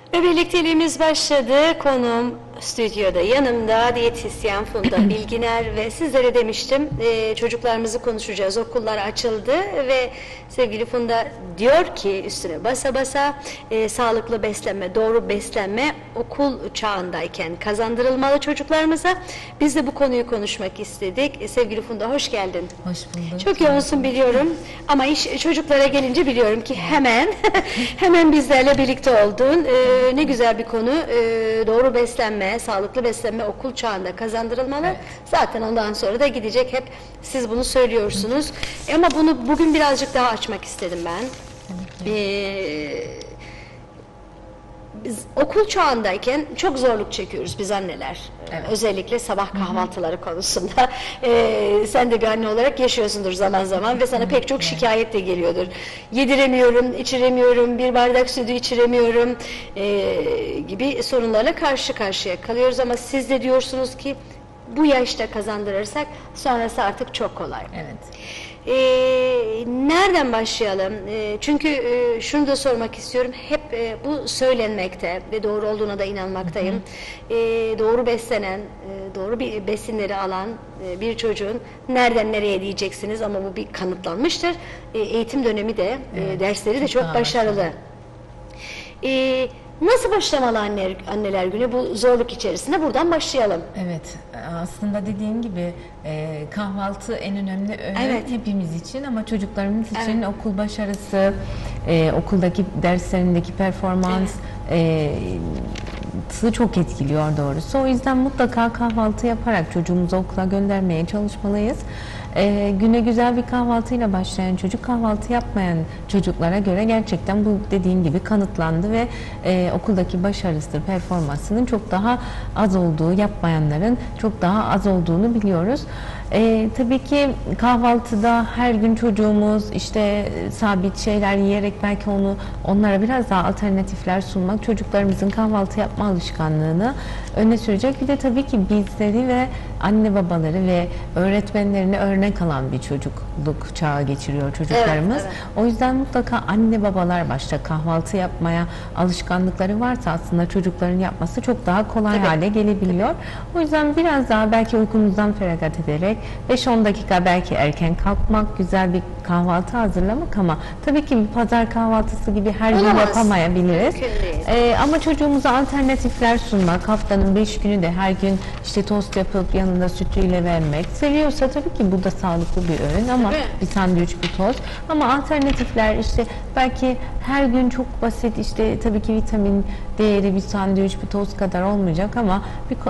Ve birlikteliğimiz başladı. Konuğum stüdyoda yanımda diyetisyen Funda Bilginer ve sizlere demiştim çocuklarımızı konuşacağız. Okullar açıldı ve sevgili Funda diyor ki üstüne basa basa sağlıklı beslenme, doğru beslenme okul çağındayken kazandırılmalı çocuklarımıza. Biz de bu konuyu konuşmak istedik. Sevgili Funda hoş geldin. Hoş bulduk. Çok yoğunsun biliyorum ama iş çocuklara gelince biliyorum ki hemen bizlerle birlikte oldun. Ne güzel bir konu. Doğru beslenme, sağlıklı beslenme okul çağında kazandırılmalı. Evet. Zaten ondan sonra da gidecek, hep siz bunu söylüyorsunuz. Ama bunu bugün birazcık daha açmak istedim ben. Biz okul çağındayken çok zorluk çekiyoruz biz anneler. Evet. Özellikle sabah kahvaltıları konusunda. Sen de bir anne olarak yaşıyorsundur zaman zaman ve sana pek çok şikayet de geliyordur. Yediremiyorum, içiremiyorum, bir bardak sütü içiremiyorum gibi sorunlarla karşı karşıya kalıyoruz ama siz de diyorsunuz ki bu yaşta kazandırırsak sonrası artık çok kolay. Evet. Nereden başlayalım? Çünkü şunu da sormak istiyorum. Hep bu söylenmekte ve doğru olduğuna da inanmaktayım. Doğru beslenen, doğru bir besinleri alan bir çocuğun nereden nereye diyeceksiniz ama bu bir kanıtlanmıştır. Eğitim dönemi de, dersleri de çok başarılı. Nasıl başlamalı anneler günü bu zorluk içerisinde? Buradan başlayalım. Evet. Aslında dediğin gibi kahvaltı en önemli öğün hepimiz için ama çocuklarımız için okul başarısı, okuldaki derslerindeki performans çok etkiliyor doğrusu. O yüzden mutlaka kahvaltı yaparak çocuğumuzu okula göndermeye çalışmalıyız. Güne güzel bir kahvaltıyla başlayan çocuk, kahvaltı yapmayan çocuklara göre gerçekten bu dediğin gibi kanıtlandı ve okuldaki başarısıdır, performansının çok daha az olduğu, yapmayanların çok daha az olduğunu biliyoruz. Tabii ki kahvaltıda her gün çocuğumuz işte sabit şeyler yiyerek belki onlara biraz daha alternatifler sunmak çocuklarımızın kahvaltı yapma alışkanlığını öne sürecek. Bir de tabii ki bizleri ve anne babaları ve öğretmenlerine örnek alan bir çocukluk çağı geçiriyor çocuklarımız. Evet, evet. O yüzden mutlaka anne babalar başta kahvaltı yapmaya alışkanlıkları varsa aslında çocukların yapması çok daha kolay hale gelebiliyor. O yüzden biraz daha belki uykumuzdan feragat ederek 5-10 dakika belki erken kalkmak, güzel bir kahvaltı hazırlamak ama tabii ki bir pazar kahvaltısı gibi her gün yapamayabiliriz. Ama çocuğumuza alternatifler sunmak, haftanın 5 günü de her gün işte tost yapıp yanında sütüyle vermek. Seviyorsa tabii ki bu da sağlıklı bir öğün ama bir sandviç, bir tost. Ama alternatifler işte belki her gün çok basit işte tabii ki vitamin değeri bir sandviç, bir tost kadar olmayacak ama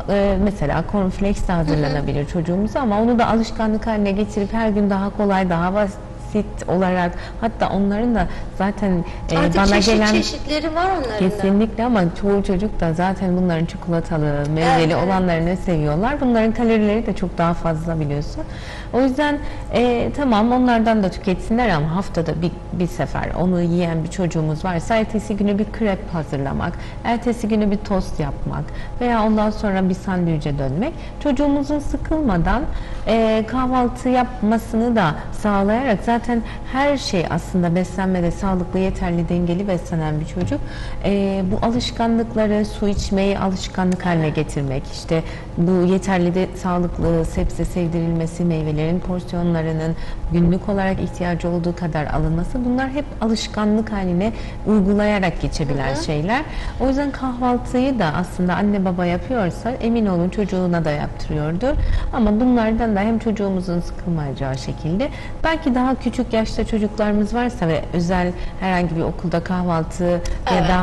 mesela cornflakes de hazırlanabilir çocuğumuza ama onu da alışkanlık haline getirip her gün daha kolay, daha basit olarak, hatta onların da zaten bana gelen çeşitleri var onların kesinlikle ama çoğu çocuk da zaten bunların çikolatalı, meyveli olanlarını seviyorlar. Bunların kalorileri de çok daha fazla biliyorsun. O yüzden tamam onlardan da tüketsinler ama haftada bir sefer onu yiyen bir çocuğumuz varsa ertesi günü bir krep hazırlamak, ertesi günü bir tost yapmak veya ondan sonra bir sandviçe dönmek çocuğumuzun sıkılmadan kahvaltı yapmasını da sağlayarak zaten her şey aslında beslenmede sağlıklı, yeterli, dengeli beslenen bir çocuk bu alışkanlıkları, su içmeyi alışkanlık haline getirmek, işte bu yeterli de sağlıklı sebze sevdirilmesi, meyvelerin porsiyonlarının günlük olarak ihtiyacı olduğu kadar alınması, bunlar hep alışkanlık haline uygulayarak geçebilen şeyler. O yüzden kahvaltıyı da aslında anne baba yapıyorsa emin olun çocuğuna da yaptırıyordur. Ama bunlardan da hem çocuğumuzun sıkılmayacağı şekilde belki daha küçük yaşta çocuklarımız varsa ve özel herhangi bir okulda kahvaltı ya da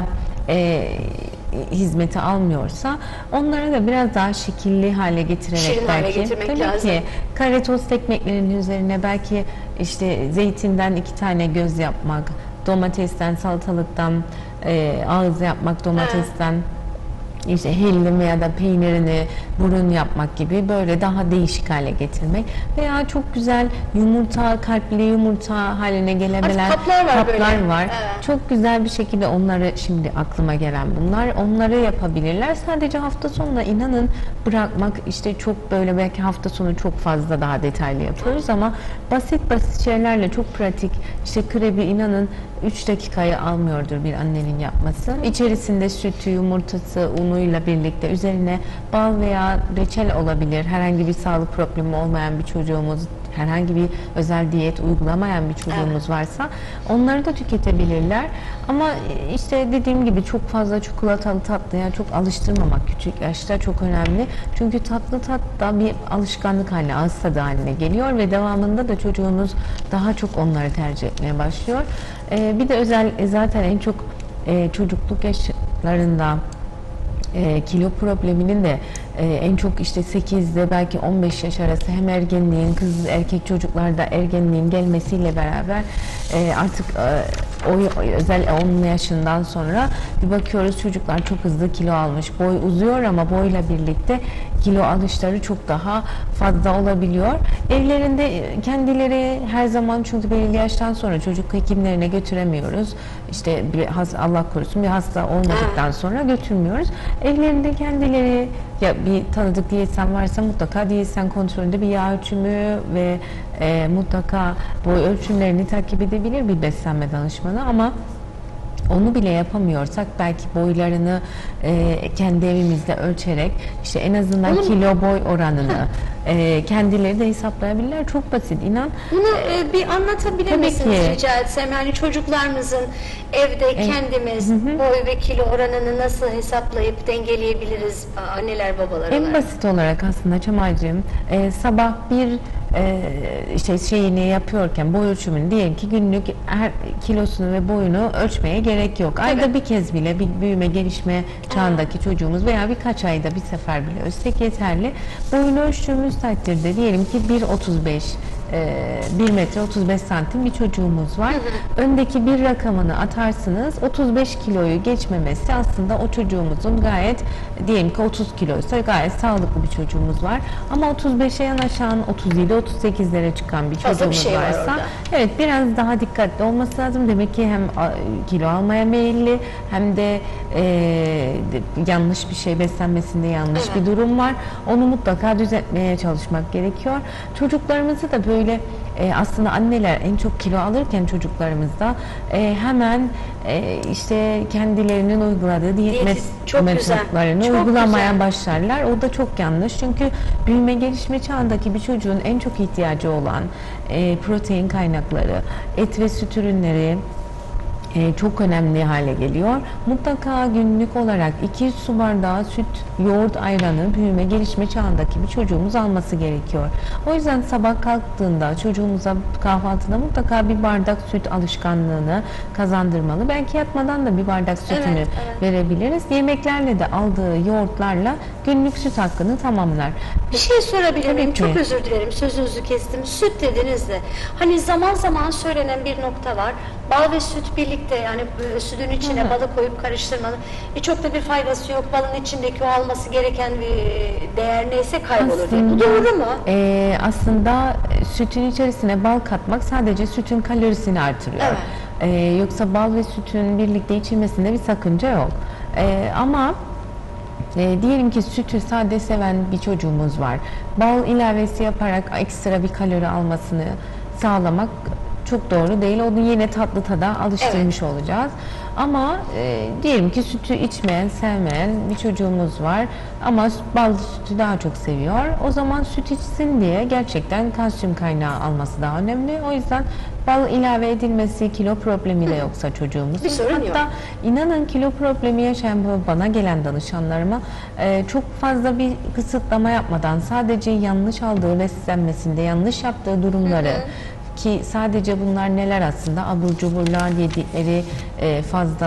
hizmeti almıyorsa onlara da biraz daha şekilli hale getirerek şirin belki tabii lazım. Ki kare tost ekmeklerinin üzerine belki işte zeytinden 2 tane göz yapmak, domatesten, salatalıktan ağız yapmak, domatesten işte hellim veya da peynirini burun yapmak gibi böyle daha değişik hale getirmek veya çok güzel yumurta, kalpli yumurta haline gelebilen kaplar var. Evet. Çok güzel bir şekilde onları, şimdi aklıma gelen bunlar, onları yapabilirler. Sadece hafta sonunda inanın bırakmak, işte çok böyle belki hafta sonu çok fazla daha detaylı yapıyoruz ama basit basit şeylerle çok pratik, işte krebi inanın 3 dakikayı almıyordur bir annenin yapması. İçerisinde sütü, yumurtası, unuyla birlikte üzerine bal veya reçel olabilir. Herhangi bir sağlık problemi olmayan bir çocuğumuz, herhangi bir özel diyet uygulamayan bir çocuğumuz varsa onları da tüketebilirler. Ama işte dediğim gibi çok fazla çikolatalı tatlıya çok alıştırmamak küçük yaşta çok önemli. Çünkü tatlı tat da bir alışkanlık haline, ağız tadı haline geliyor ve devamında da çocuğumuz daha çok onları tercih etmeye başlıyor. Bir de özel zaten en çok çocukluk yaşlarında kilo probleminin de en çok işte 8'de belki 15 yaş arası hem ergenliğin, kız erkek çocuklarda ergenliğin gelmesiyle beraber artık o özel 10 yaşından sonra bir bakıyoruz çocuklar çok hızlı kilo almış. Boy uzuyor ama boyla birlikte kilo alışları çok daha fazla olabiliyor. Evlerinde kendileri her zaman, çünkü belirli yaştan sonra çocuk hekimlerine götüremiyoruz. İşte Allah korusun bir hasta olmadıktan sonra götürmüyoruz. Evlerinde kendileri, ya bir tanıdık diyetisyen varsa mutlaka diyetisyen kontrolünde bir yağ ölçümü ve mutlaka boy ölçümlerini takip edebilir bir beslenme danışmanı, ama onu bile yapamıyorsak belki boylarını kendi evimizde ölçerek işte en azından kilo boy oranını kendileri de hesaplayabilirler. Çok basit, inan. Bunu bir anlatabilir Tabii misiniz ki. rica etsem? Yani çocuklarımızın evde kendimiz boy ve kilo oranını nasıl hesaplayıp dengeleyebiliriz anneler babalar En olarak? basit olarak aslında Çamal'cığım sabah bir işte şeyini yapıyorken boy ölçümünü, diyelim ki günlük her kilosunu ve boyunu ölçmeye gerek yok. Ayda bir kez bile bir büyüme gelişme çağındaki çocuğumuz veya birkaç ayda bir sefer bile ölçsek yeterli. Boyunu ölçtüğümüz takdirde diyelim ki 1.35 1 metre 35 santim bir çocuğumuz var. Öndeki bir rakamını atarsınız. 35 kiloyu geçmemesi aslında o çocuğumuzun gayet, diyelim ki 30 kiloysa gayet sağlıklı bir çocuğumuz var. Ama 35'e yanaşan, 37-38'lere çıkan bir çocuğumuz şey var varsa orada. evet biraz daha dikkatli olması lazım. Demek ki hem kilo almaya meyilli hem de yanlış bir şey, beslenmesinde yanlış bir durum var. Onu mutlaka düzeltmeye çalışmak gerekiyor. Çocuklarımızı da böyle aslında anneler en çok kilo alırken çocuklarımızda hemen işte kendilerinin uyguladığı diyet çok metotlarını güzel, çok uygulamaya güzel. başlarlar. O da çok yanlış. Çünkü büyüme gelişme çağındaki bir çocuğun en çok ihtiyacı olan protein kaynakları, et ve süt ürünleri çok önemli hale geliyor. Mutlaka günlük olarak 2 su bardağı süt, yoğurt, ayranı büyüme gelişme çağındaki bir çocuğumuz alması gerekiyor. O yüzden sabah kalktığında çocuğumuza kahvaltıda mutlaka bir bardak süt alışkanlığını kazandırmalı. Belki yatmadan da bir bardak sütünü verebiliriz. Yemeklerle de aldığı yoğurtlarla günlük süt hakkını tamamlar. Bir şey sorabilir miyim? ki. Çok özür dilerim, sözünüzü kestim. Süt dediniz de, hani zaman zaman söylenen bir nokta var. Bal ve süt birlikte, yani sütün içine balı koyup karıştırmalı. Çok da bir faydası yok. Balın içindeki o alması gereken bir değer neyse kaybolur diye. Bu doğru mu? Aslında sütün içerisine bal katmak sadece sütün kalorisini artırıyor. Yoksa bal ve sütün birlikte içilmesinde bir sakınca yok. Ama diyelim ki sütü sade seven bir çocuğumuz var. Bal ilavesi yaparak ekstra bir kalori almasını sağlamak çok doğru değil. Onu yine tatlı tada alıştırmış olacağız. Ama diyelim ki sütü içmeyen, sevmeyen bir çocuğumuz var ama bal sütü daha çok seviyor. O zaman süt içsin diye gerçekten kalsiyum kaynağı alması daha önemli. O yüzden bal ilave edilmesi kilo problemi de yoksa çocuğumuzun. Bir sorun Hatta yok. inanın kilo problemi yaşayan bana gelen danışanlarıma çok fazla bir kısıtlama yapmadan sadece yanlış aldığı beslenmesinde yanlış yaptığı durumları, ki sadece bunlar neler aslında, abur cuburlar yedikleri, fazla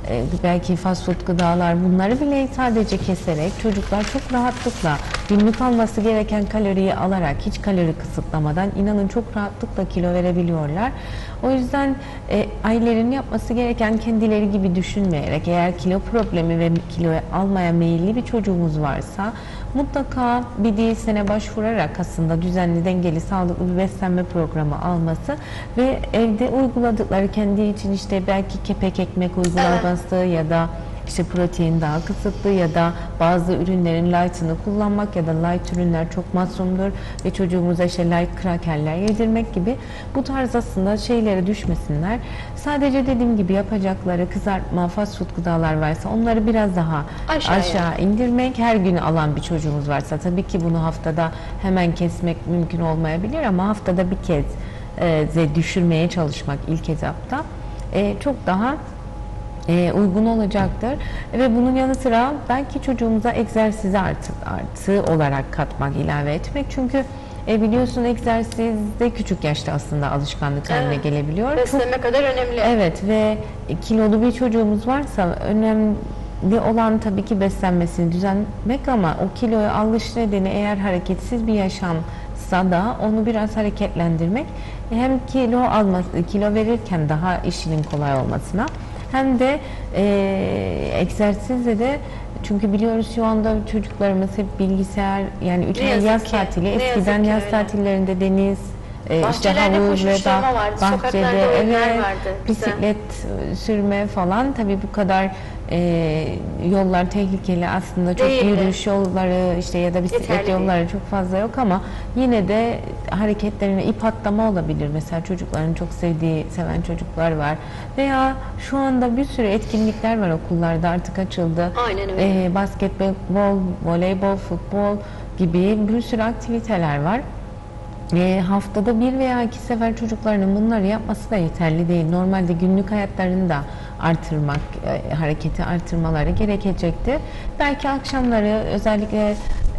belki fast food gıdalar, bunları bile sadece keserek çocuklar çok rahatlıkla günlük alması gereken kaloriyi alarak, hiç kalori kısıtlamadan, inanın çok rahatlıkla kilo verebiliyorlar. O yüzden ailelerin yapması gereken, kendileri gibi düşünmeyerek, eğer kilo problemi ve kilo almaya meyilli bir çocuğumuz varsa mutlaka bir diyetisyene başvurarak aslında düzenli, dengeli, sağlıklı bir beslenme programı alması ve evde uyguladıkları, kendi için işte belki kepek ekmek uygulaması ya da işte protein daha kısıtlı ya da bazı ürünlerin light'ını kullanmak ya da light ürünler çok masumdur ve çocuğumuza işte light krakerler yedirmek gibi bu tarz aslında şeylere düşmesinler. Sadece dediğim gibi yapacakları kızartma, fast food gıdalar varsa onları biraz daha aşağı indirmek. Her gün alan bir çocuğumuz varsa tabii ki bunu haftada hemen kesmek mümkün olmayabilir ama haftada bir kez düşürmeye çalışmak ilk etapta çok daha uygun olacaktır ve bunun yanı sıra belki çocuğumuza egzersizi artı olarak katmak, ilave etmek. Çünkü biliyorsun egzersiz de küçük yaşta aslında alışkanlık haline gelebiliyor. Beslenme kadar önemli. Evet ve kilolu bir çocuğumuz varsa önemli olan tabii ki beslenmesini düzenlemek ama o kiloya alış nedeni eğer hareketsiz bir yaşamsa da onu biraz hareketlendirmek hem kilo verirken daha işinin kolay olmasına hem de egzersizle de, çünkü biliyoruz şu anda çocuklarımız hep bilgisayar, yani 3 ay yaz tatili, eskiden yaz tatillerinde deniz, işte havuz ve bahçede bisiklet sürme falan, tabii bu kadar yollar tehlikeli aslında, çok yürüyüş yolları işte ya da bisiklet yolları çok fazla yok ama yine de hareketlerine ip atlama olabilir. Mesela çocukların çok seven çocuklar var veya şu anda bir sürü etkinlikler var okullarda, artık açıldı. Aynen öyle. Basketbol, voleybol, futbol gibi bir sürü aktiviteler var. Haftada 1 veya 2 sefer çocuklarının bunları yapması da yeterli değil. Normalde günlük hayatlarını da artırmak, hareketi artırmaları gerekecektir. Belki akşamları özellikle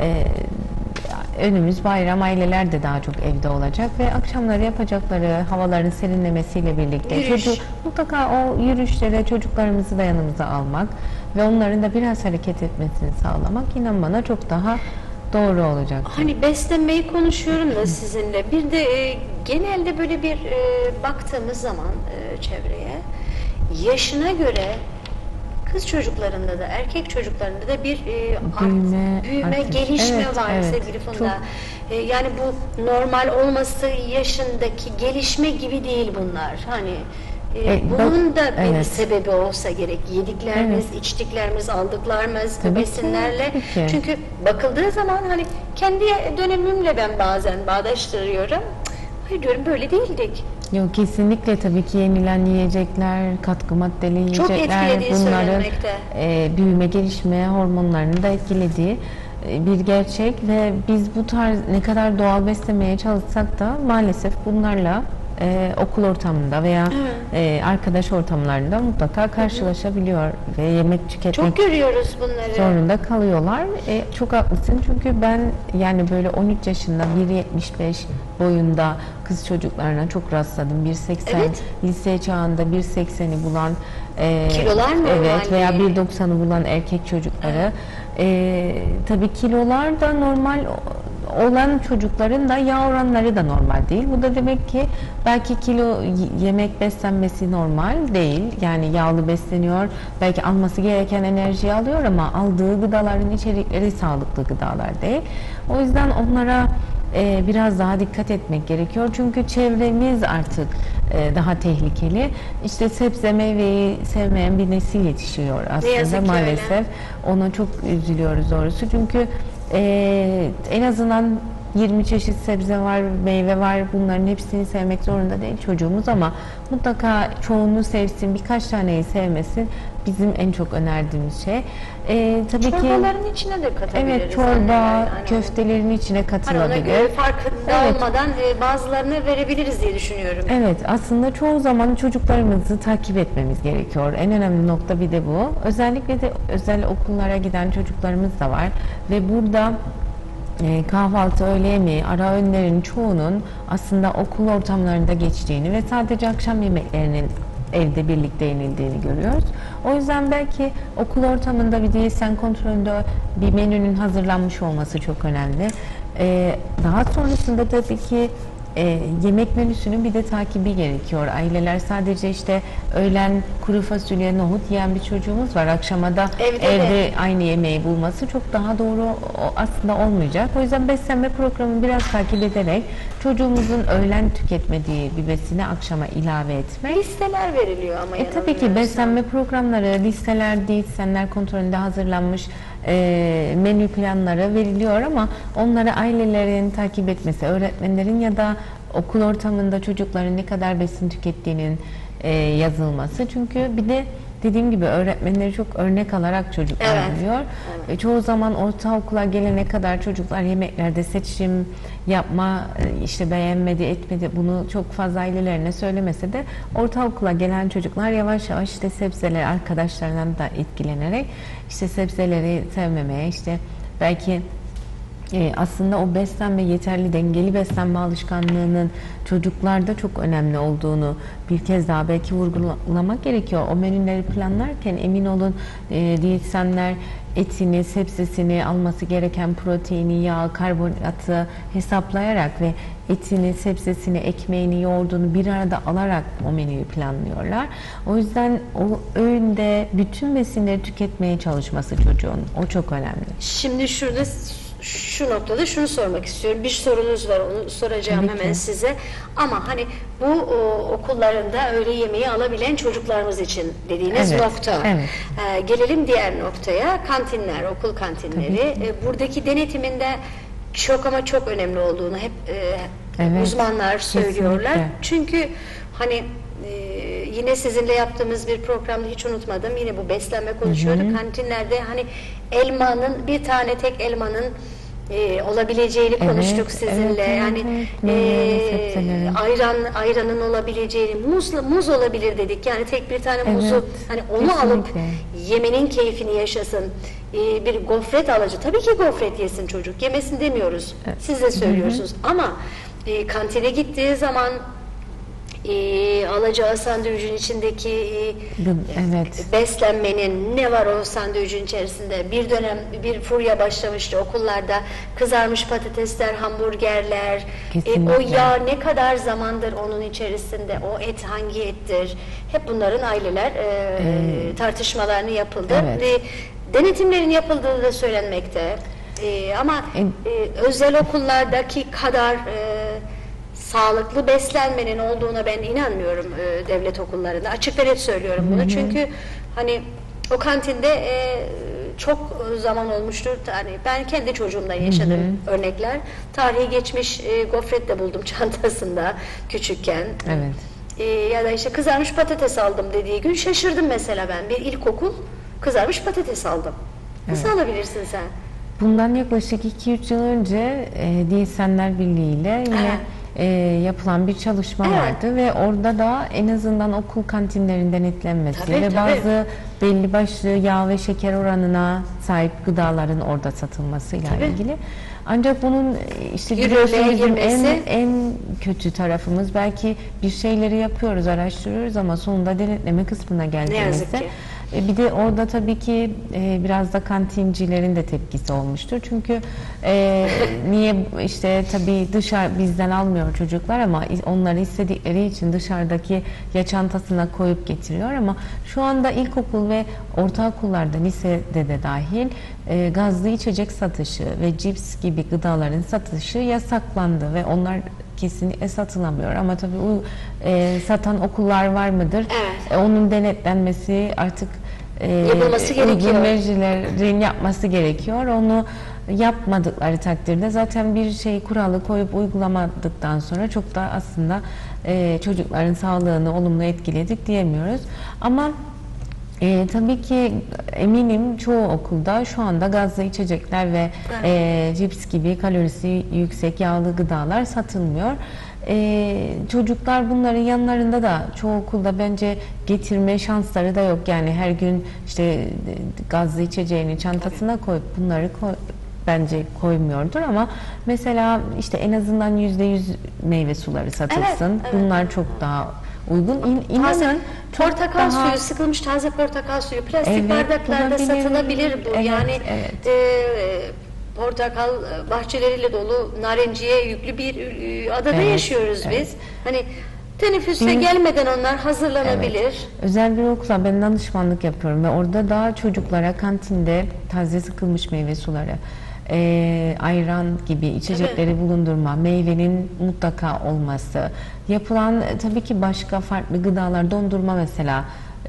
önümüz bayram, aileler de daha çok evde olacak ve akşamları yapacakları, havaların serinlemesiyle birlikte mutlaka o yürüyüşlere çocuklarımızı da yanımıza almak ve onların da biraz hareket etmesini sağlamak, inan bana çok daha doğru olacak. Hani beslenmeyi konuşuyorum da sizinle. Bir de genelde böyle bir baktığımız zaman çevreye, yaşına göre kız çocuklarında da erkek çocuklarında da bir büyüme, gelişme var sevgili Funda. Yani bu normal olması yaşındaki gelişme gibi değil bunlar. Hani bunun da bir sebebi olsa gerek. Yediklerimiz, içtiklerimiz, aldıklarımız, bu besinlerle. Çünkü bakıldığı zaman hani kendi dönemimle ben bazen bağdaştırıyorum. Hayır diyorum, böyle değildik. Yok, kesinlikle tabii ki yenilen yiyecekler, katkı maddeli yiyecekler, bunların büyüme, gelişme hormonlarını da etkilediği bir gerçek ve biz bu tarz ne kadar doğal beslemeye çalışsak da maalesef bunlarla okul ortamında veya arkadaş ortamlarında mutlaka karşılaşabiliyor ve yemek tüketmek çok görüyoruz bunları. Zorunda kalıyorlar. Çok haklısın, çünkü ben yani böyle 13 yaşında 1.75 boyunda kız çocuklarına çok rastladım. 1.80 lise çağında 1.80'i bulan kilolar mı? Evet, veya 1.90'ı bulan erkek çocukları. Tabii kilolar da normal olan çocukların da yağ oranları da normal değil. Bu da demek ki belki kilo yemek beslenmesi normal değil. Yani yağlı besleniyor. Belki alması gereken enerjiyi alıyor ama aldığı gıdaların içerikleri sağlıklı gıdalar değil. O yüzden onlara biraz daha dikkat etmek gerekiyor. Çünkü çevremiz artık daha tehlikeli. İşte sebze meyveyi sevmeyen bir nesil yetişiyor aslında maalesef. Öyle. Ona çok üzülüyoruz doğrusu. Çünkü en azından 20 çeşit sebze var, meyve var. Bunların hepsini sevmek zorunda değil çocuğumuz ama mutlaka çoğunu sevsin, birkaç taneyi sevmesin bizim en çok önerdiğimiz şey. Tabii çorbaların içine de katabiliriz. Evet, çorba, köftelerin içine katılabilir. Hani ona farkında olmadan bazılarını verebiliriz diye düşünüyorum. Evet, aslında çoğu zaman çocuklarımızı takip etmemiz gerekiyor. En önemli nokta bir de bu. Özellikle de özel okullara giden çocuklarımız da var ve burada kahvaltı, öğle yemeği, ara öğünlerin çoğunun aslında okul ortamlarında geçtiğini ve sadece akşam yemeklerinin evde birlikte yenildiğini görüyoruz. O yüzden belki okul ortamında bir DSM kontrolünde bir menünün hazırlanmış olması çok önemli. Daha sonrasında tabii ki yemek menüsünün bir de takibi gerekiyor. Aileler sadece işte öğlen kuru fasulye, nohut yiyen bir çocuğumuz var. Akşama da evde aynı yemeği bulması çok daha doğru aslında olmayacak. O yüzden beslenme programını biraz takip ederek çocuğumuzun öğlen tüketmediği bir besini akşama ilave etmek. Listeler veriliyor ama tabii ki beslenme programları, listeler, diyetisyenler kontrolünde hazırlanmış menü planları veriliyor ama onları ailelerin takip etmesi, öğretmenlerin ya da okul ortamında çocukların ne kadar besin tükettiğinin yazılması. Çünkü bir de dediğim gibi öğretmenleri çok örnek alarak çocuklar biliyor. Evet. Çoğu zaman ortaokula gelene kadar çocuklar yemeklerde seçim yapma, işte beğenmedi, etmedi, bunu çok fazla ailelerine söylemese de ortaokula gelen çocuklar yavaş yavaş işte sebzeler arkadaşlarından da etkilenerek işte sebzeleri sevmemeye, işte belki aslında o beslenme, yeterli dengeli beslenme alışkanlığının çocuklarda çok önemli olduğunu bir kez daha belki vurgulamak gerekiyor. O menüleri planlarken emin olun diyetisyenler etini, sebzesini, alması gereken proteini, yağ, karbonhidratı hesaplayarak ve etini, sebzesini, ekmeğini, yoğurdunu bir arada alarak o menüyü planlıyorlar. O yüzden o öğünde bütün besinleri tüketmeye çalışması çocuğun. O çok önemli. Şimdi şurada şu noktada şunu sormak istiyorum. Bir sorunuz var, onu soracağım hemen size. Ama hani bu okullarında öğle yemeği alabilen çocuklarımız için dediğiniz nokta. Evet. Gelelim diğer noktaya. Kantinler, okul kantinleri. Buradaki denetiminde çok ama çok önemli olduğunu hep uzmanlar söylüyorlar. Kesinlikle. Çünkü hani yine sizinle yaptığımız bir programda hiç unutmadım. Yine bu beslenme konuşuyorduk. Kantinlerde hani elmanın, bir tane tek elmanın olabileceğini konuştuk sizinle. Yani ayranın olabileceğini, muz olabilir dedik. Yani tek bir tane muzu hani onu kesinlikle alıp yemenin keyfini yaşasın. Bir gofret alıcı tabii ki gofret yesin çocuk. Yemesin demiyoruz. Siz de söylüyorsunuz. Ama kantine gittiği zaman alacağı sandviçin içindeki beslenmenin ne var o sandviçin içerisinde? Bir dönem bir furya başlamıştı okullarda. Kızarmış patatesler, hamburgerler, o yağ ne kadar zamandır onun içerisinde, o et hangi ettir? Hep bunların aileler tartışmalarını yapıldı. Ve denetimlerin yapıldığı da söylenmekte. Ama özel okullardaki kadar sağlıklı beslenmenin olduğuna ben inanmıyorum devlet okullarında. Açık ve net söylüyorum bunu. Çünkü hani o kantinde çok zaman olmuştur. Hani ben kendi çocuğumdan yaşadığım örnekler. Tarihi geçmiş gofret de buldum çantasında küçükken. Ya da işte kızarmış patates aldım dediği gün şaşırdım mesela ben. Bir ilkokul kızarmış patates aldım. Nasıl alabilirsin sen? Bundan yaklaşık 2-3 yıl önce Diyetisyenler Birliği ile yine yapılan bir çalışma vardı ve orada da en azından okul kantinlerinin denetlenmesi ve bazı belli başlı yağ ve şeker oranına sahip gıdaların orada satılmasıyla ilgili. Ancak bunun işte bizim en kötü tarafımız, belki bir şeyleri yapıyoruz, araştırıyoruz ama sonunda denetleme kısmına geldiğimizde bir de orada tabii ki biraz da kantincilerin de tepkisi olmuştur. Çünkü niye işte tabii bizden almıyor çocuklar ama onları istedikleri için dışarıdaki ya çantasına koyup getiriyor ama şu anda ilkokul ve ortaokullarda, lisede de dahil gazlı içecek satışı ve cips gibi gıdaların satışı yasaklandı ve onlar kesinlikle satılamıyor ama tabii satan okullar var mıdır? Onun denetlenmesi artık yapılması gerekiyor. Uygun mercilerin yapması gerekiyor. Onu yapmadıkları takdirde zaten bir şey kuralı koyup uygulamadıktan sonra çok da aslında çocukların sağlığını olumlu etkiledik diyemiyoruz. Ama tabii ki eminim çoğu okulda şu anda gazlı içecekler ve cips gibi kalorisi yüksek yağlı gıdalar satılmıyor. Çocuklar bunların yanlarında da çoğu okulda bence getirme şansları da yok. Yani her gün işte gazlı içeceğini çantasına koyup bunları bence koymuyordur ama mesela işte en azından %100 meyve suları satılsın. Bunlar çok daha uygun. İnanın çok portakal daha... suyu, sıkılmış taze portakal suyu plastik Evet, bardaklarda bulabilir. satılabilir bu. Evet, Yani evet. portakal bahçeleriyle dolu, narenciye yüklü bir adada Evet, yaşıyoruz evet. biz. Hani teneffüse gelmeden onlar hazırlanabilir. Evet. Özel bir okula ben danışmanlık yapıyorum ve orada da çocuklara kantinde taze sıkılmış meyve suları, ayran gibi içecekleri bulundurma, meyvenin mutlaka olması, yapılan tabii ki başka farklı gıdalar, dondurma mesela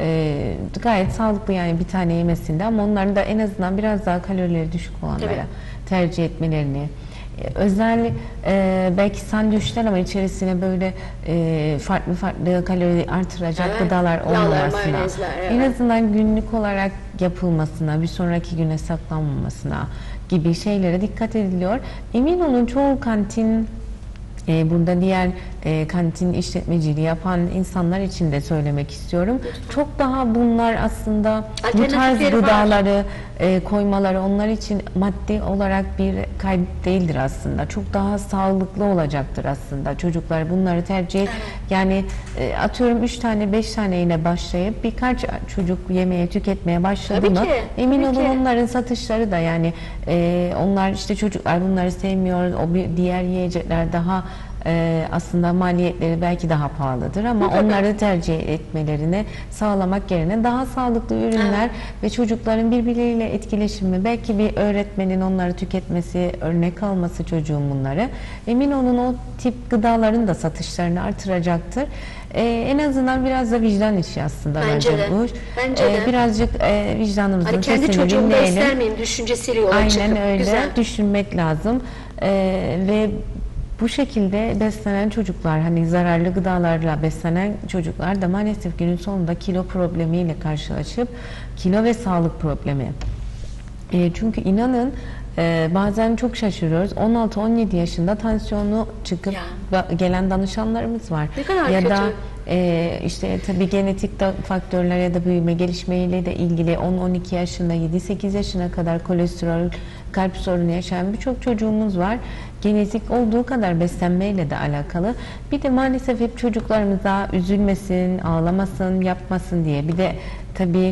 gayet sağlıklı yani bir tane yemesinde, ama onların da en azından biraz daha kalorileri düşük olanlara tercih etmelerini, özel belki sandviçler ama içerisine böyle farklı farklı kalori artıracak gıdalar Yağlar, olmamasına, mayonezler, en azından günlük olarak yapılmasına, bir sonraki güne saklanmamasına gibi şeylere dikkat ediliyor. Emin olun çoğu kantin, burada diğer kantin işletmeciliği yapan insanlar için de söylemek istiyorum. Çok daha bunlar aslında bu tarz Alternatifleri var. gıdaları koymaları onlar için maddi olarak bir kayıp değildir aslında. Çok daha sağlıklı olacaktır aslında. Çocuklar bunları tercih yani atıyorum 3 tane 5 tane yine başlayıp birkaç çocuk yemeye tüketmeye başladı Tabii mı ki, emin tabii olun ki. onların satışları da yani onlar işte çocuklar bunları sevmiyor. O bir diğer yiyecekler daha aslında maliyetleri belki daha pahalıdır ama onları tercih etmelerini sağlamak yerine daha sağlıklı ürünler ve çocukların birbirleriyle etkileşimi, belki bir öğretmenin onları tüketmesi, örnek alması çocuğun bunları, emin olun o tip gıdaların da satışlarını artıracaktır. En azından biraz da vicdan işi aslında Bence de. bu. Bence de. Birazcık vicdanımızın Hani kendi sesini çocuğumu da dinleyelim. ister miyim düşüncesiyle yola çıkıp. Aynen öyle. Güzel. Düşünmek lazım. Ve bu şekilde beslenen çocuklar, hani zararlı gıdalarla beslenen çocuklar da maalesef günün sonunda kilo problemiyle karşılaşıp kilo ve sağlık problemi. Çünkü inanın bazen çok şaşırıyoruz. 16-17 yaşında tansiyonu çıkıp gelen danışanlarımız var. Ne kadar ya kötü. da işte tabii genetik faktörler ya da büyüme gelişmeyle de ilgili 10-12 yaşında 7-8 yaşına kadar kolesterol, kalp sorunu yaşayan birçok çocuğumuz var. Genetik olduğu kadar beslenmeyle de alakalı. Bir de maalesef hep çocuklarımıza üzülmesin, ağlamasın, yapmasın diye. Bir de tabii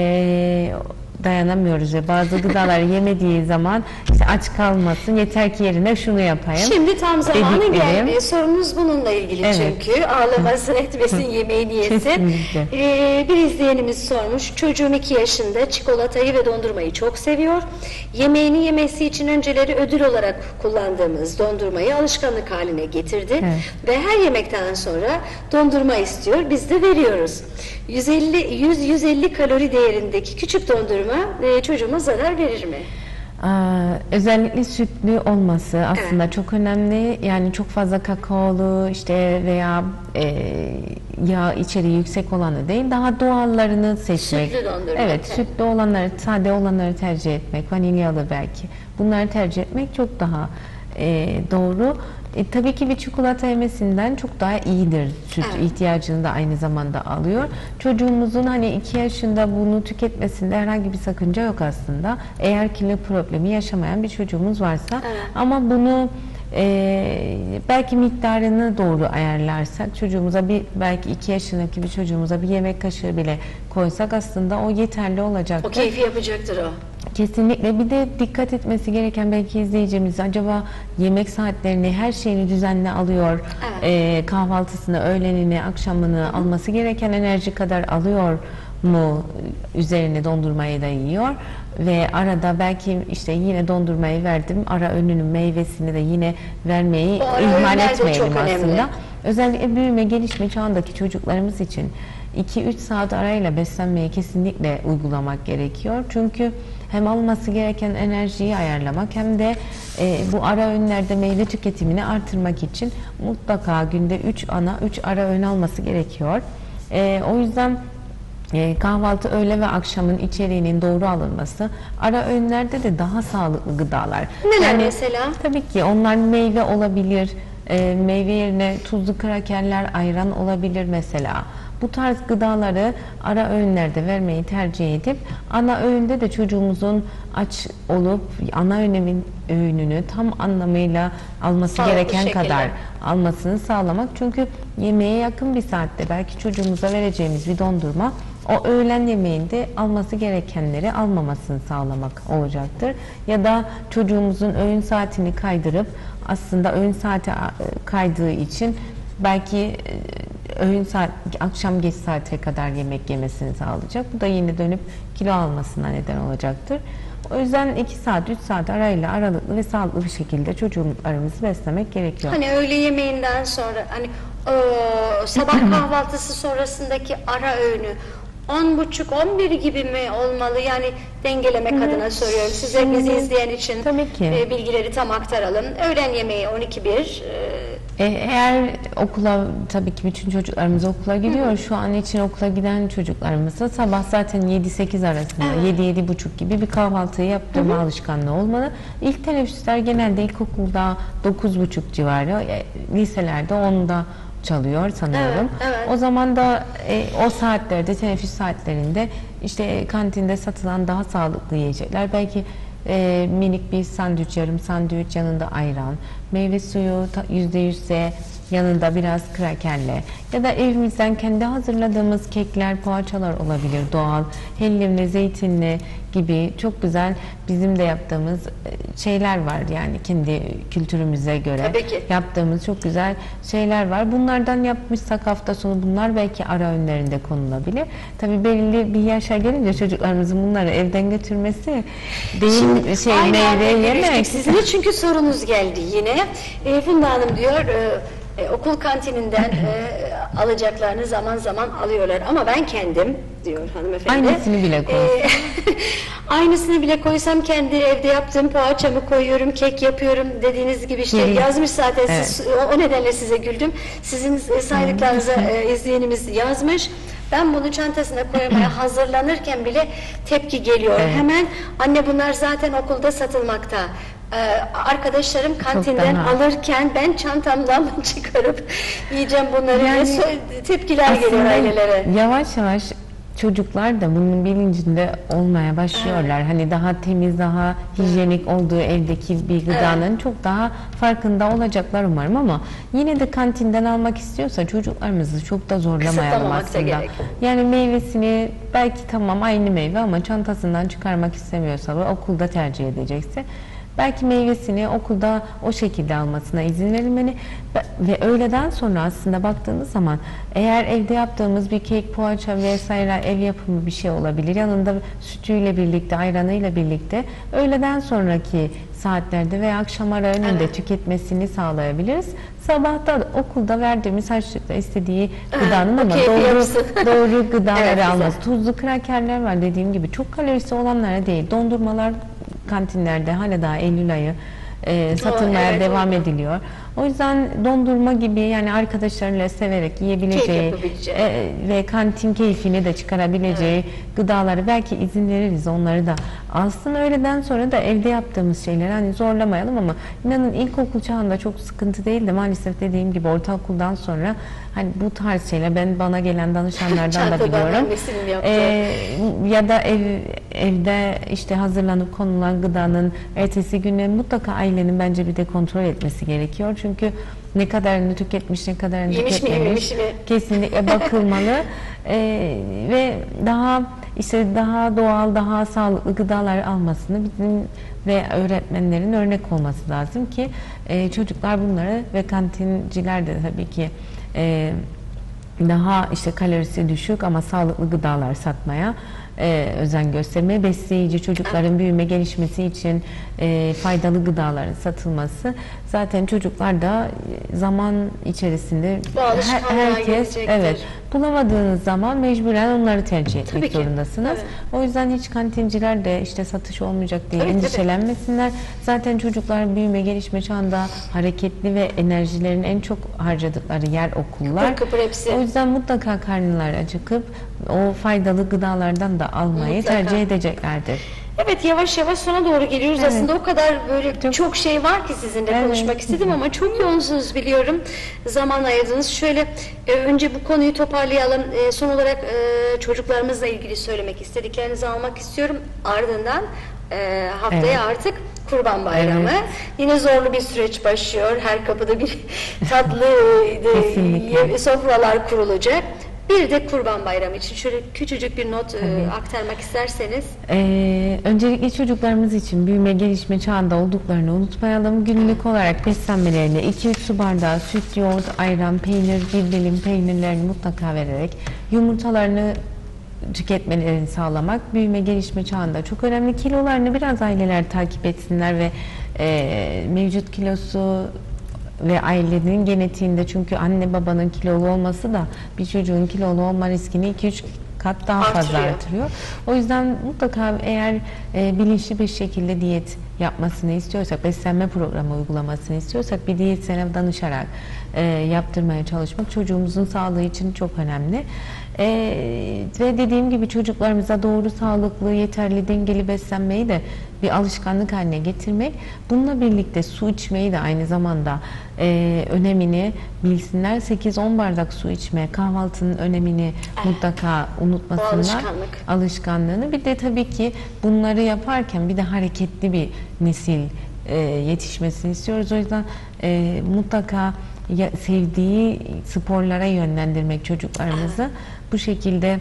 dayanamıyoruz ve bazı gıdaları yemediği zaman işte aç kalmasın, yeter ki yerine şunu yapayım. Şimdi tam zamanı dediklerim. geldi. Sorunuz bununla ilgili çünkü. Ağlamasın, etmesin, yemeğini yesin. Kesinlikle. Bir izleyenimiz sormuş. Çocuğum 2 yaşında çikolatayı ve dondurmayı çok seviyor. Yemeğini yemesi için önceleri ödül olarak kullandığımız dondurmayı alışkanlık haline getirdi. Ve her yemekten sonra dondurma istiyor. Biz de veriyoruz. 100-150 kalori değerindeki küçük dondurma çocuğuma zarar verir mi? Özellikle sütlü olması aslında çok önemli. Yani çok fazla kakaolu işte veya yağ içeriği yüksek olanı değil, daha doğallarını seçmek. Sütlü dondurma. Evet, sütlü olanları, sade olanları tercih etmek, vanilyalı belki. Bunları tercih etmek çok daha doğru. Tabii ki bir çikolata yemesinden çok daha iyidir. Süt ihtiyacını da aynı zamanda alıyor. Çocuğumuzun hani 2 yaşında bunu tüketmesinde herhangi bir sakınca yok aslında. Eğer kilo problemi yaşamayan bir çocuğumuz varsa. Ama bunu belki miktarını doğru ayarlarsak çocuğumuza belki 2 yaşındaki bir çocuğumuza bir yemek kaşığı bile koysak aslında o yeterli olacaktır. O keyfi yapacaktır o. Kesinlikle. Bir de dikkat etmesi gereken belki izleyicimiz acaba yemek saatlerini, her şeyini düzenli alıyor, kahvaltısını, öğlenini, akşamını alması gereken enerji kadar alıyor mu, üzerine dondurmayı da yiyor ve arada belki işte yine dondurmayı verdim, ara öğünün meyvesini de yine vermeyi ihmal etmeyelim aslında. Özellikle büyüme gelişme çağındaki çocuklarımız için 2-3 saat arayla beslenmeyi kesinlikle uygulamak gerekiyor. Çünkü hem alması gereken enerjiyi ayarlamak hem de bu ara öğünlerde meyve tüketimini artırmak için mutlaka günde 3 ara öğün alması gerekiyor. O yüzden kahvaltı, öğle ve akşamın içeriğinin doğru alınması, ara öğünlerde de daha sağlıklı gıdalar. Neler mesela? Tabii ki onlar meyve olabilir, meyve yerine tuzlu krakerler, ayran olabilir mesela. bu tarz gıdaları ara öğünlerde vermeyi tercih edip ana öğünde de çocuğumuzun aç olup ana öğününü tam anlamıyla alması Sağlıklı gereken şekilde kadar almasını sağlamak. Çünkü yemeğe yakın bir saatte belki çocuğumuza vereceğimiz bir dondurma o öğlen yemeğinde alması gerekenleri almamasını sağlamak olacaktır. Ya da çocuğumuzun öğün saatini kaydırıp aslında öğün saati kaydığı için belki öğün saat, akşam geç saate kadar yemek yemesini sağlayacak. Bu da yine dönüp kilo almasına neden olacaktır. O yüzden 2 saat, 3 saat arayla aralıklı ve sağlıklı bir şekilde çocuklarımızı beslemek gerekiyor. Hani öğle yemeğinden sonra, hani sabah kahvaltısı sonrasındaki ara öğünü 10.30-11 gibi mi olmalı? Yani dengelemek adına soruyorum. Size bizi izleyen için tabii ki. Bilgileri tam aktaralım. Öğlen yemeği 12-1. Eğer okula, tabii ki bütün çocuklarımız okula gidiyor. Şu an için okula giden çocuklarımızda sabah zaten 7-8 arasında, 7-7.30 gibi bir kahvaltıyı yaptırma alışkanlığı olmalı. İlk teneffüsler genelde ilkokulda 9.30 civarı, liselerde 10'da çalıyor sanıyorum. Evet. O zaman da o saatlerde, teneffüs saatlerinde işte kantinde satılan daha sağlıklı yiyecekler, belki minik bir sandviç, yarım sandviç, yanında ayran, meyve suyu %100'se yanında biraz krakerle ya da evimizden kendi hazırladığımız kekler, poğaçalar olabilir, doğal, hellimli, zeytinli gibi çok güzel bizim de yaptığımız şeyler var, yani kendi kültürümüze göre yaptığımız çok güzel şeyler var. Bunlardan yapmışsak hafta sonu bunlar belki ara öğünlerinde konulabilir. Tabii belirli bir yaşa gelince çocuklarımızın bunları evden götürmesi değil, meyve yemek. Sizin çünkü sorunuz geldi yine. Funda Hanım diyor okul kantininden alacaklarını zaman zaman alıyorlar ama ben kendim, diyor hanımefendi. Aynısını bile koysam. Aynısını bile koysam kendi evde yaptığım poğaçamı koyuyorum, kek yapıyorum dediğiniz gibi işte yazmış zaten. Evet. Siz, o nedenle size güldüm. Sizin saydıklarınıza izleyenimiz yazmış. Ben bunu çantasına koymaya hazırlanırken bile tepki geliyor. Evet. Hemen anne bunlar zaten okulda satılmakta. Arkadaşlarım kantinden alırken ben çantamdan çıkarıp yiyeceğim bunları diye tepkiler geliyor ailelere. Yavaş yavaş çocuklar da bunun bilincinde olmaya başlıyorlar. Hani daha temiz, daha hijyenik olduğu evdeki bir gıdanın çok daha farkında olacaklar umarım, ama yine de kantinden almak istiyorsa çocuklarımızı çok da zorlamayalım aslında. Yani meyvesini belki tamam aynı meyve ama çantasından çıkarmak istemiyorsa ve okulda tercih edecekse belki meyvesini okulda o şekilde almasına izin verilmeli ve öğleden sonra aslında baktığınız zaman eğer evde yaptığımız bir kek, poğaça vesaire ev yapımı bir şey olabilir. Yanında sütüyle birlikte, ayranıyla birlikte öğleden sonraki saatlerde veya akşam ara öğününde tüketmesini sağlayabiliriz. Sabahta okulda verdiğimiz harçlıkla istediği gıdanın ama doğru gıdaları alması. Tuzlu krakerler var dediğim gibi, çok kalorisi olanlara değil. Dondurmalar kantinlerde hala daha Eylül ayı satılmaya devam ediliyor. O yüzden dondurma gibi, yani arkadaşlarıyla severek yiyebileceği ve kantin keyfini de çıkarabileceği gıdaları belki izin veririz, onları da alsın. Öğleden sonra da evde yaptığımız şeyleri hani zorlamayalım, ama inanın ilkokul çağında çok sıkıntı değil de maalesef dediğim gibi ortaokuldan sonra hani bu tarz şeyler, ben bana gelen danışanlardan da biliyorum. Ya da evde işte hazırlanıp konulan gıdanın ertesi güne mutlaka ailenin bence bir de kontrol etmesi gerekiyor. Çünkü ne kadarını tüketmiş, ne kadarını tüketmemiş kesinlikle bakılmalı. Ve daha doğal, daha sağlıklı gıdalar almasını bizim ve öğretmenlerin örnek olması lazım ki çocuklar bunları ve kantinciler de tabii ki daha işte kalorisi düşük ama sağlıklı gıdalar satmaya özen göstermeye, besleyici, çocukların büyüme gelişmesi için faydalı gıdaların satılması. Zaten çocuklar da zaman içerisinde herkes bulamadığınız zaman mecburen onları tercih etmek zorundasınız. O yüzden hiç kantinciler de işte satış olmayacak diye endişelenmesinler. Zaten çocuklar büyüme gelişme çağında hareketli ve enerjilerin en çok harcadıkları yer okullar. O yüzden mutlaka karnları acıkıp o faydalı gıdalardan da almayı tercih edeceklerdir. Evet, yavaş yavaş sona doğru geliyoruz. Evet. Aslında o kadar böyle çok şey var ki sizinle Evet. konuşmak istedim ama çok yoğunsunuz biliyorum. Zaman ayırdınız. Şöyle önce bu konuyu toparlayalım. Son olarak çocuklarımızla ilgili söylemek istediklerinizi almak istiyorum. Ardından haftaya Evet. artık Kurban Bayramı. Evet. Yine zorlu bir süreç başlıyor. Her kapıda bir tatlı Kesinlikle. sofralar kurulacak. Bir de Kurban Bayramı için şöyle küçücük bir not aktarmak isterseniz. Öncelikle çocuklarımız için büyüme gelişme çağında olduklarını unutmayalım. Günlük olarak beslenmelerine 2-3 su bardağı süt, yoğurt, ayran, peynir, bir dilim peynirlerini mutlaka vererek yumurtalarını tüketmelerini sağlamak büyüme gelişme çağında çok önemli. Kilolarını biraz aileler takip etsinler ve mevcut kilosu ve ailenin genetiğinde, çünkü anne babanın kilolu olması da bir çocuğun kilolu olma riskini 2-3 kat daha fazla artırıyor. O yüzden mutlaka eğer bilinçli bir şekilde diyet yapmasını istiyorsak, beslenme programı uygulamasını istiyorsak bir diyetisyene danışarak yaptırmaya çalışmak çocuğumuzun sağlığı için çok önemli. Ve dediğim gibi çocuklarımıza doğru, sağlıklı, yeterli, dengeli beslenmeyi de bir alışkanlık haline getirmek. Bununla birlikte su içmeyi de aynı zamanda önemini bilsinler. 8-10 bardak su içme, kahvaltının önemini mutlaka unutmasınlar. Alışkanlığını. Bir de tabii ki bunları yaparken bir de hareketli bir nesil yetişmesini istiyoruz. O yüzden mutlaka sevdiği sporlara yönlendirmek çocuklarımızı. Bu şekilde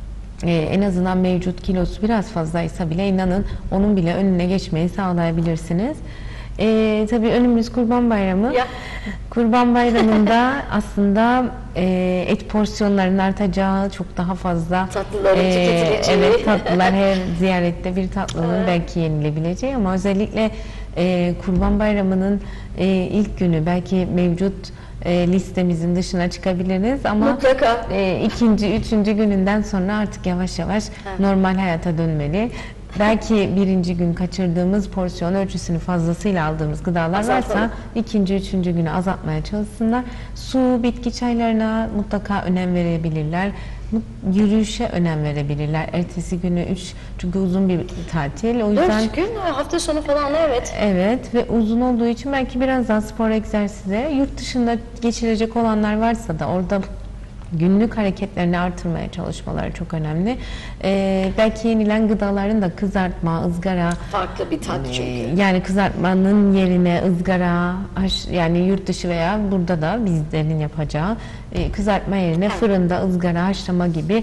en azından mevcut kilosu biraz fazlaysa bile inanın onun bile önüne geçmeyi sağlayabilirsiniz. Tabii önümüz Kurban Bayramı. Kurban Bayramı'nda aslında et porsiyonlarının artacağı, çok daha fazla tatlıların tüketileceği. Evet, tatlılar, her ziyarette bir tatlının belki yenilebileceği ama özellikle Kurban Bayramı'nın ilk günü belki mevcut listemizin dışına çıkabiliriz ama mutlaka ikinci, üçüncü gününden sonra artık yavaş yavaş normal hayata dönmeli. Belki birinci gün kaçırdığımız porsiyon ölçüsünü fazlasıyla aldığımız gıdalar varsa ikinci, üçüncü günü azaltmaya çalışsınlar. Su, bitki çaylarına mutlaka önem verebilirler. Yürüyüşe önem verebilirler. Ertesi günü çünkü uzun bir tatil. O yüzden 4 gün hafta sonu falan Evet ve uzun olduğu için belki biraz daha spor, egzersize, yurt dışında geçirecek olanlar varsa da orada günlük hareketlerini artırmaya çalışmaları çok önemli. Belki yenilen gıdaların da kızartma, ızgara, farklı bir tat çünkü. Yani kızartmanın yerine ızgara, yani yurt dışı veya burada da bizlerin yapacağı kızartma yerine fırında ızgara, haşlama gibi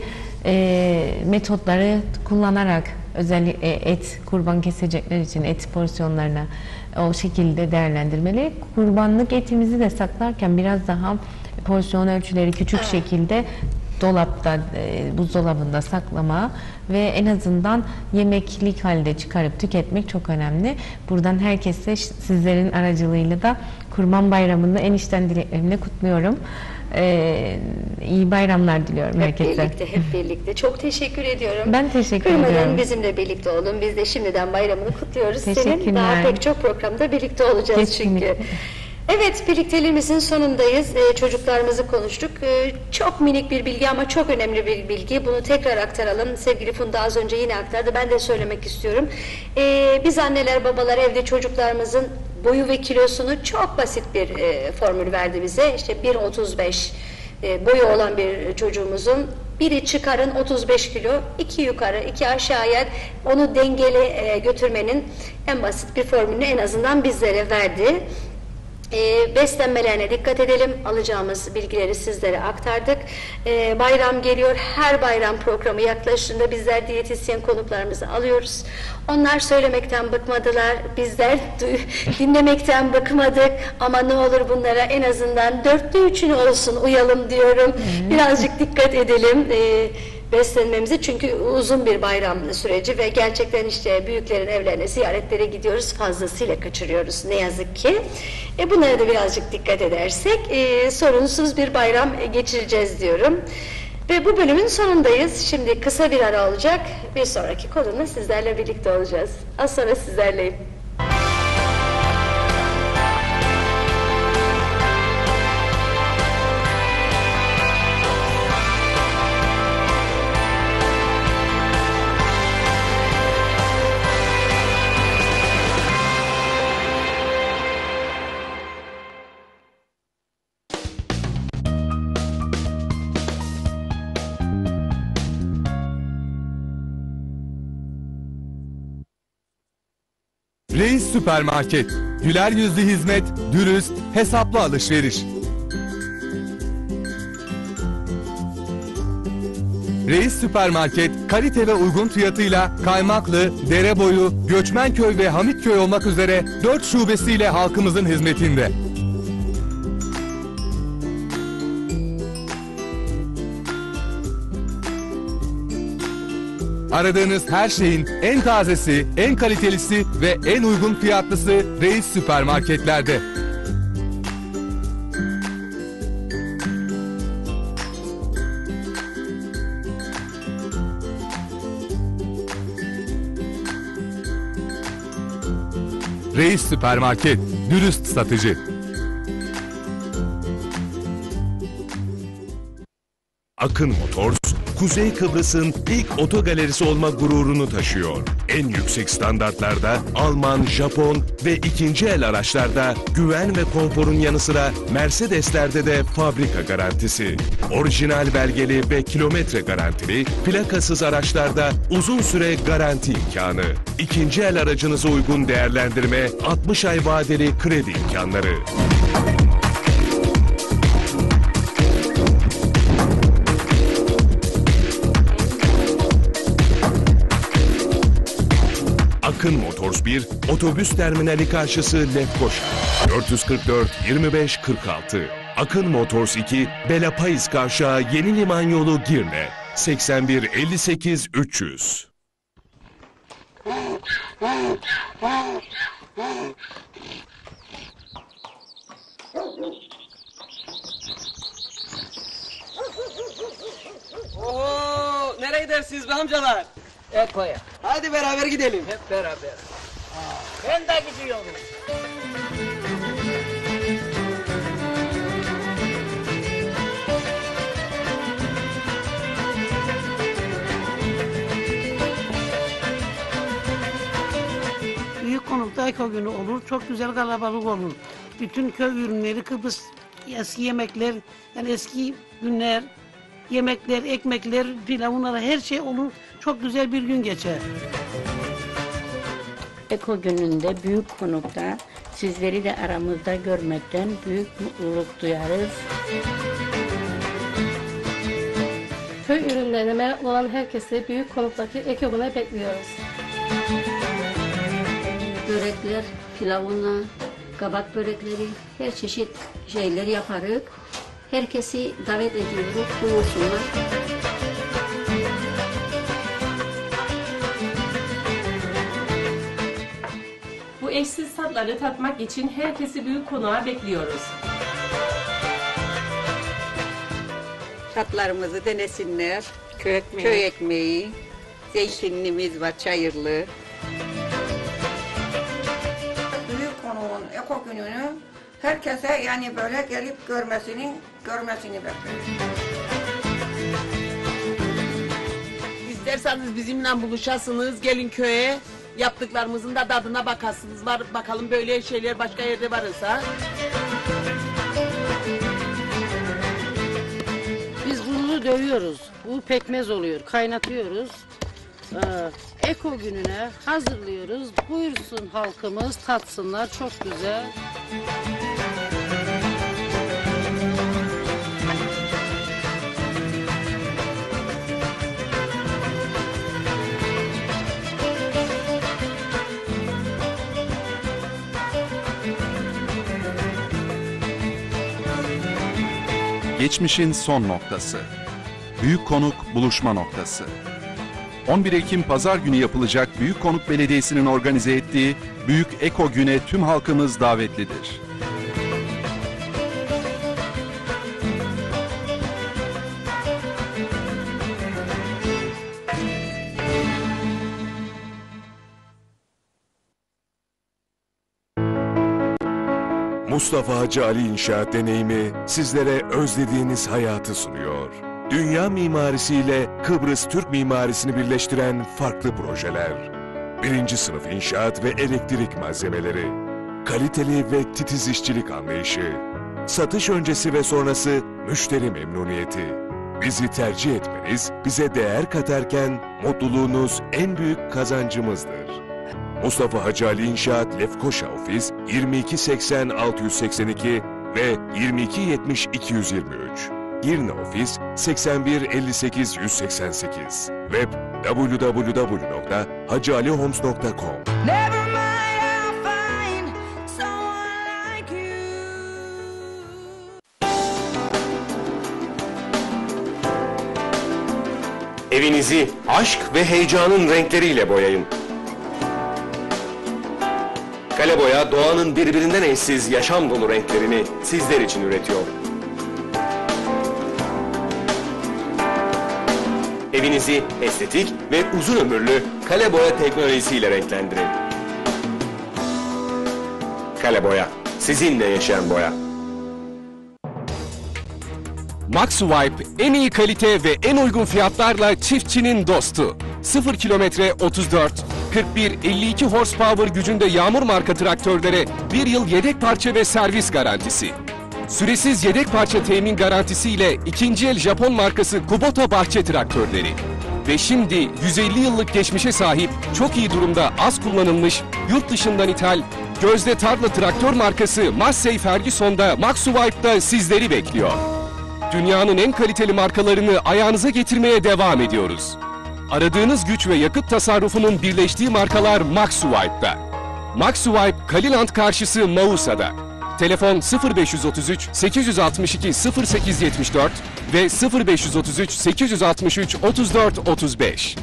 metotları kullanarak, özellikle et, kurban kesecekler için et porsiyonlarına o şekilde değerlendirmeli. Kurbanlık etimizi de saklarken biraz daha porsiyon ölçüleri küçük şekilde dolapta, buzdolabında saklama ve en azından yemeklik halde çıkarıp tüketmek çok önemli. Buradan herkese sizlerin aracılığıyla da Kurban Bayramı'nda en içten dileklerimle kutluyorum. İyi bayramlar diliyorum herkese. Hep birlikte. Çok teşekkür ediyorum. Ben teşekkür ediyorum. Bizimle birlikte olun. Biz de şimdiden bayramını kutluyoruz. Teşekkürler. Senin daha pek çok programda birlikte olacağız Kesinlikle. çünkü. Evet, birlikteliğimizin sonundayız. Çocuklarımızı konuştuk. Çok minik bir bilgi ama çok önemli bir bilgi. Bunu tekrar aktaralım. Sevgili Funda az önce yine aktardı. Ben de söylemek istiyorum. Biz anneler, babalar evde çocuklarımızın boyu ve kilosunu çok basit bir formül verdi bize. İşte 1.35 boyu olan bir çocuğumuzun biri çıkarın 35 kilo, 2 yukarı, 2 aşağıya onu dengeli götürmenin en basit bir formülünü en azından bizlere verdi. Beslenmelerine dikkat edelim. Alacağımız bilgileri sizlere aktardık. Bayram geliyor. Her bayram programı yaklaştığında bizler diyetisyen konuklarımızı alıyoruz. Onlar söylemekten bıkmadılar. Bizler dinlemekten bıkmadık. Ama ne olur bunlara en azından 3/4'ünü olsun uyalım diyorum. Birazcık dikkat edelim. Beslenmemizi, çünkü uzun bir bayram süreci ve gerçekten işte büyüklerin evlerine, ziyaretlere gidiyoruz, fazlasıyla kaçırıyoruz ne yazık ki. Bunlara da birazcık dikkat edersek sorunsuz bir bayram geçireceğiz diyorum. Ve bu bölümün sonundayız. Şimdi kısa bir ara olacak. Bir sonraki konuyla sizlerle birlikte olacağız. Az sonra sizlerleyim. Reis Süpermarket. Güler yüzlü hizmet, dürüst, hesaplı alışveriş. Reis Süpermarket, kalite ve uygun fiyatıyla Kaymaklı, Dereboyu, Göçmenköy ve Hamitköy olmak üzere 4 şubesiyle halkımızın hizmetinde. Aradığınız her şeyin en tazesi, en kalitelisi ve en uygun fiyatlısı Reis Süpermarketlerde. Reis Süpermarket, dürüst satıcı. Akın Motors, Kuzey Kıbrıs'ın ilk otogalerisi olma gururunu taşıyor. En yüksek standartlarda Alman, Japon ve ikinci el araçlarda güven ve konforun yanı sıra Mercedes'lerde de fabrika garantisi. Orijinal belgeli ve kilometre garantili, plakasız araçlarda uzun süre garanti imkanı. İkinci el aracınıza uygun değerlendirme, 60 ay vadeli kredi imkanları. Akın Motors 1, otobüs terminali karşısı Lefkoşa. 444 25 46. Akın Motors 2, Belapayız Kavşağı Yeni Liman Yolu Girne. 81 58 300. Oho! Nereye gidersiniz be amcalar? Eko'ya. Hadi beraber gidelim. Hep beraber. Ben de gidiyorum. Büyük konukta Eko günü olur. Çok güzel kalabalık olur. Bütün köy ürünleri, Kıbrıs eski yemekler, yani eski günler, yemekler, ekmekler, pilavlar, her şey olur. Çok güzel bir gün geçer. Eko gününde büyük konukta sizleri de aramızda görmekten büyük mutluluk duyarız. Köy ürünlerine meraklı olan herkesi büyük konuktaki Eko gününe bekliyoruz. Börekler, pilavına, kabak börekleri, her çeşit şeyler yaparız. Herkesi davet ediyoruz, buyursunlar. Bu eşsiz tatları tatmak için herkesi büyük konağa bekliyoruz. Tatlarımızı denesinler. Köy ekmeği, zeytinimiz var, çayırlı. Büyük konuğun Eko gününü herkese yani böyle gelip görmesini bekliyoruz. İsterseniz bizimle buluşasınız, gelin köye. Yaptıklarımızın da tadına bakarsınız. Bakalım böyle şeyler başka yerde varsa. Biz bunu dövüyoruz. Bu pekmez oluyor. Kaynatıyoruz. Eko gününe hazırlıyoruz. Buyursun halkımız, tatsınlar. Çok güzel. Geçmişin son noktası. Büyük Konuk buluşma noktası. 11 Ekim Pazar günü yapılacak Büyük Konuk Belediyesi'nin organize ettiği Büyük Eko Günü'ne tüm halkımız davetlidir. Mustafa Hacı Ali İnşaat Deneyimi sizlere özlediğiniz hayatı sunuyor. Dünya mimarisiyle Kıbrıs Türk mimarisini birleştiren farklı projeler. 1. sınıf inşaat ve elektrik malzemeleri. Kaliteli ve titiz işçilik anlayışı. Satış öncesi ve sonrası müşteri memnuniyeti. Bizi tercih etmeniz bize değer katarken mutluluğunuz en büyük kazancımızdır. Mustafa Hacı Ali İnşaat Lefkoşa Ofis 2280 682 ve 2270 223. Girne Ofis 81 58 188. Web www.hacıalihomes.com. Evinizi aşk ve heyecanın renkleriyle boyayın. Kale Boya, doğanın birbirinden eşsiz yaşam dolu renklerini sizler için üretiyor. Evinizi estetik ve uzun ömürlü Kale Boya teknolojisiyle renklendirin. Kale Boya, sizinle yaşayan boya. MaxSwipe en iyi kalite ve en uygun fiyatlarla çiftçinin dostu. 0 kilometre 34, 41, 52 horsepower gücünde Yağmur marka traktörlere 1 yıl yedek parça ve servis garantisi. Süresiz yedek parça temin garantisiyle ikinci el Japon markası Kubota bahçe traktörleri. Ve şimdi 150 yıllık geçmişe sahip, çok iyi durumda az kullanılmış, yurt dışından ithal, gözde tarla traktör markası Massey Ferguson'da MaxSwipe'da sizleri bekliyor. Dünyanın en kaliteli markalarını ayağınıza getirmeye devam ediyoruz. Aradığınız güç ve yakıt tasarrufunun birleştiği markalar MaxSwipe'da. MaxSwipe, Kaliland karşısı Mausa'da. Telefon 0533 862 0874 ve 0533 863 34 35.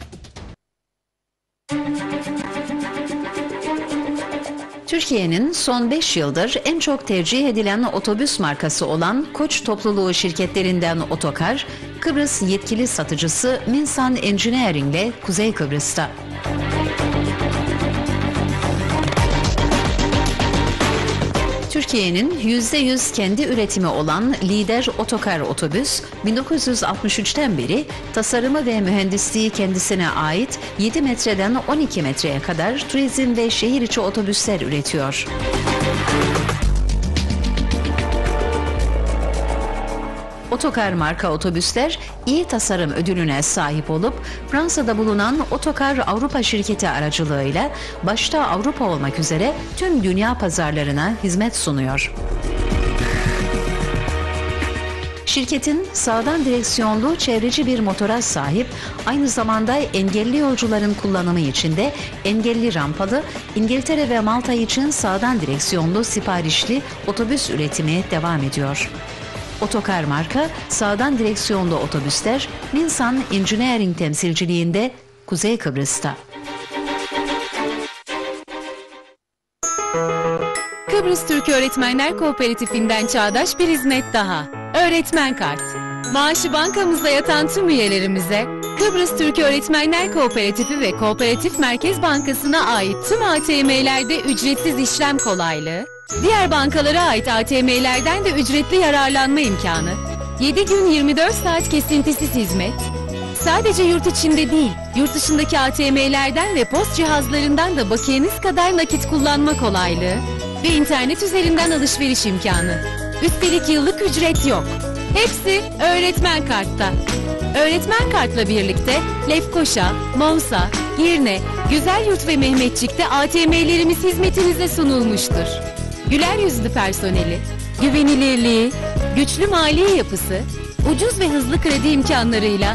Türkiye'nin son 5 yıldır en çok tercih edilen otobüs markası olan Koç topluluğu şirketlerinden Otokar, Kıbrıs yetkili satıcısı Minsan Engineering ile Kuzey Kıbrıs'ta. Türkiye'nin %100 kendi üretimi olan lider Otokar otobüs, 1963'ten beri tasarımı ve mühendisliği kendisine ait 7 metreden 12 metreye kadar turizm ve şehir içi otobüsler üretiyor. Otokar marka otobüsler iyi tasarım ödülüne sahip olup Fransa'da bulunan Otokar Avrupa şirketi aracılığıyla başta Avrupa olmak üzere tüm dünya pazarlarına hizmet sunuyor. Şirketin sağdan direksiyonlu çevreci bir motora sahip, aynı zamanda engelli yolcuların kullanımı için de engelli rampalı, İngiltere ve Malta için sağdan direksiyonlu siparişli otobüs üretimi devam ediyor. Otokar marka sağdan direksiyonlu otobüsler Minsan Engineering temsilciliğinde Kuzey Kıbrıs'ta. Kıbrıs Türk Öğretmenler Kooperatifinden çağdaş bir hizmet daha. Öğretmen kart. Maaşı bankamızda yatan tüm üyelerimize Kıbrıs Türk Öğretmenler Kooperatifi ve Kooperatif Merkez Bankası'na ait tüm ATM'lerde ücretsiz işlem kolaylığı, diğer bankalara ait ATM'lerden de ücretli yararlanma imkanı, 7 gün 24 saat kesintisiz hizmet, sadece yurt içinde değil, yurt dışındaki ATM'lerden ve post cihazlarından da bakiyeniz kadar nakit kullanma kolaylığı ve internet üzerinden alışveriş imkanı. Üstelik yıllık ücret yok. Hepsi öğretmen kartta. Öğretmen kartla birlikte Lefkoşa, Mausa, Girne, Güzelyurt ve Mehmetçik'te ATM'lerimiz hizmetinize sunulmuştur. Güler yüzlü personeli, güvenilirliği, güçlü mali yapısı, ucuz ve hızlı kredi imkanlarıyla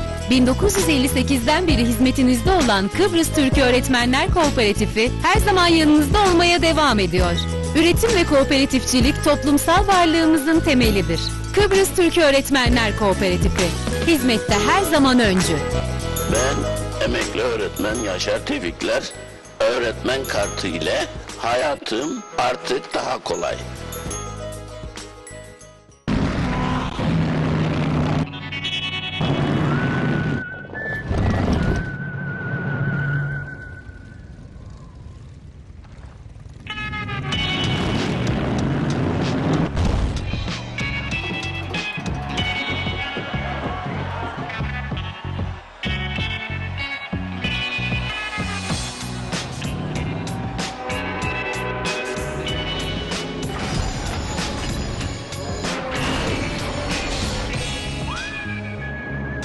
1958'den beri hizmetinizde olan Kıbrıs Türk Öğretmenler Kooperatifi her zaman yanınızda olmaya devam ediyor. Üretim ve kooperatifçilik toplumsal varlığımızın temelidir. Kıbrıs Türk Öğretmenler Kooperatifi, hizmette her zaman öncü. Ben emekli öğretmen Yaşar Tebrikler, öğretmen kartı ile hayatım artık daha kolay.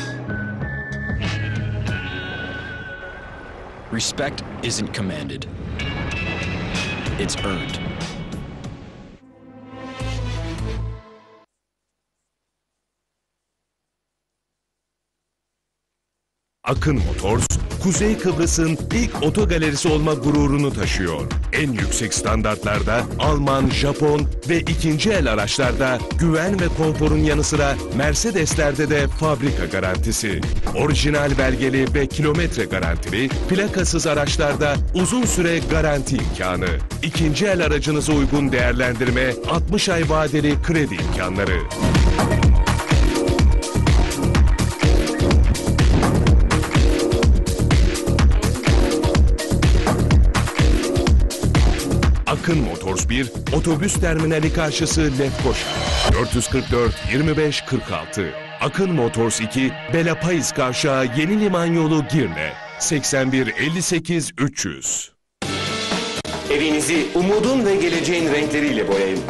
Respect isn't commanded. It's earned. Akın Motors, Kuzey Kıbrıs'ın ilk otogalerisi olma gururunu taşıyor. En yüksek standartlarda Alman, Japon ve ikinci el araçlarda güven ve konforun yanı sıra Mercedes'lerde de fabrika garantisi. Orijinal belgeli ve kilometre garantili, plakasız araçlarda uzun süre garanti imkanı. İkinci el aracınıza uygun değerlendirme, 60 ay vadeli kredi imkanları. Akın Motors 1, otobüs terminali karşısı Lefkoşa. 444 25 46. Akın Motors 2, Belapayız Kavşağı Yeni Liman Yolu Girne. 81 58 300. Evinizi umudun ve geleceğin renkleriyle boyayın.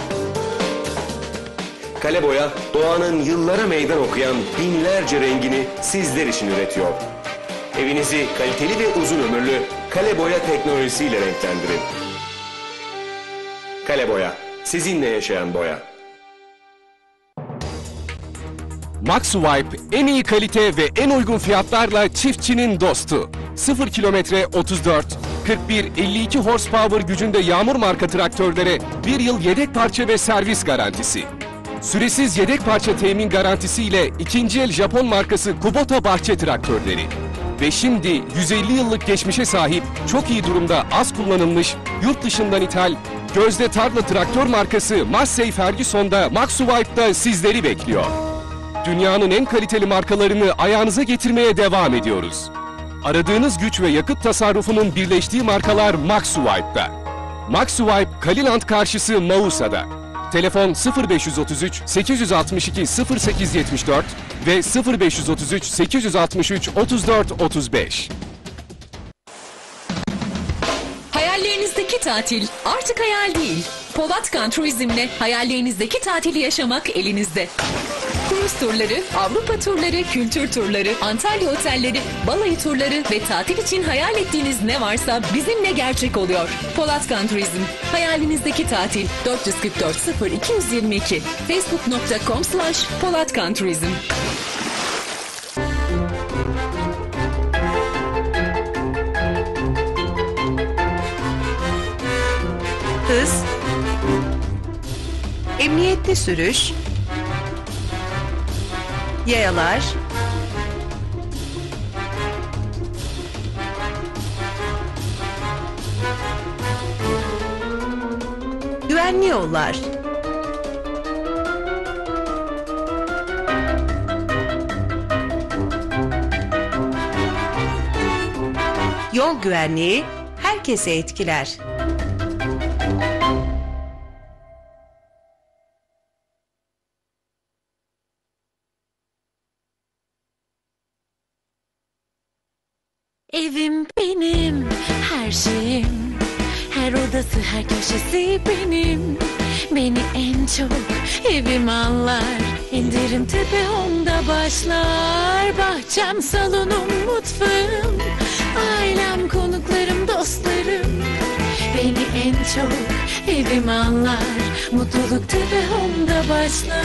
Kale Boya, doğanın yıllara meydan okuyan binlerce rengini sizler için üretiyor. Evinizi kaliteli ve uzun ömürlü Kale Boya teknolojisiyle renklendirin. Kale Boya, sizinle yaşayan boya. Maxswipe en iyi kalite ve en uygun fiyatlarla çiftçinin dostu. 0 kilometre 34, 41, 52 horsepower gücünde Yağmur marka traktörlere 1 yıl yedek parça ve servis garantisi. Süresiz yedek parça temin garantisiyle ikinci el Japon markası Kubota bahçe traktörleri. Ve şimdi 150 yıllık geçmişe sahip, çok iyi durumda az kullanılmış, yurt dışından ithal, gözde tarla traktör markası Massey Ferguson'da Maxswipe'da sizleri bekliyor. Dünyanın en kaliteli markalarını ayağınıza getirmeye devam ediyoruz. Aradığınız güç ve yakıt tasarrufunun birleştiği markalar Maxswipe'da. Maxswipe, Kaliland karşısı Mausa'da. Telefon 0533 862 0874 ve 0533 863 34 35. Hayallerinizdeki tatil artık hayal değil. Polatkan Turizm'le hayallerinizdeki tatili yaşamak elinizde. Kruz turları, Avrupa turları, kültür turları, Antalya otelleri, balayı turları ve tatil için hayal ettiğiniz ne varsa bizimle gerçek oluyor. Polatkan Turizm, hayalinizdeki tatil 444 0222 facebook.com/Polatkan Turizm. Hız, emniyetli sürüş, yayalar, güvenli yollar, yol güvenliği herkese etkiler. Evim benim, her şeyim, her odası, her köşesi benim. Beni en çok evim anlar, indirim Tepe Home'da başlar. Bahçem, salonum, mutfağım, ailem, konuklarım, dostlarım. Beni en çok evim anlar, mutluluk Tepe Home'da başlar.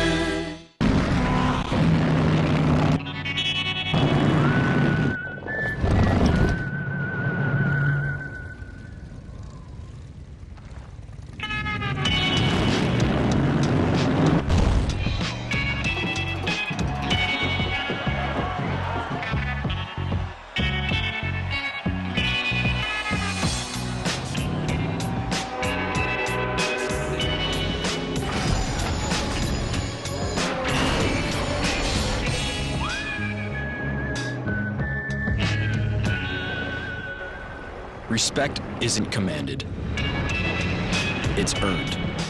Respect isn't commanded. It's earned.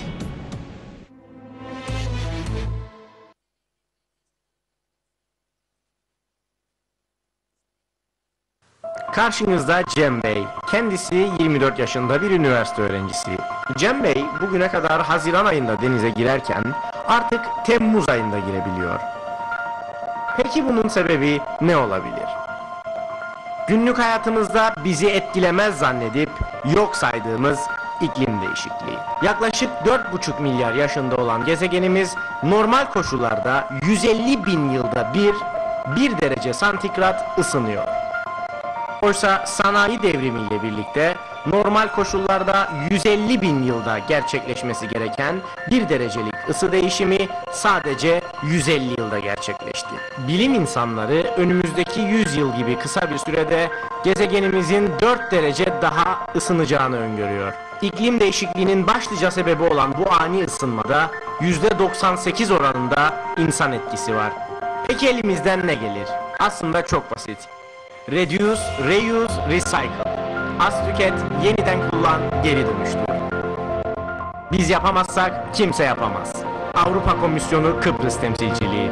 Karşınızda Cem Bey. Kendisi 24 yaşında bir üniversite öğrencisi. Cem Bey bugüne kadar Haziran ayında denize girerken artık Temmuz ayında girebiliyor. Peki bunun sebebi ne olabilir? Günlük hayatımızda bizi etkilemez zannedip yok saydığımız iklim değişikliği. Yaklaşık 4,5 milyar yaşında olan gezegenimiz normal koşullarda 150 bin yılda 1 derece santigrat ısınıyor. Oysa sanayi devrimiyle birlikte normal koşullarda 150 bin yılda gerçekleşmesi gereken 1 derecelik ısı değişimi sadece 150 yılda gerçekleşti. Bilim insanları önümüzdeki 100 yıl gibi kısa bir sürede gezegenimizin 4 derece daha ısınacağını öngörüyor. İklim değişikliğinin başlıca sebebi olan bu ani ısınmada %98 oranında insan etkisi var. Peki elimizden ne gelir? Aslında çok basit. Reduce, reuse, recycle. Az tüket, yeniden kullan, geri dönüştür. Biz yapamazsak kimse yapamaz. Avrupa Komisyonu Kıbrıs Temsilciliği.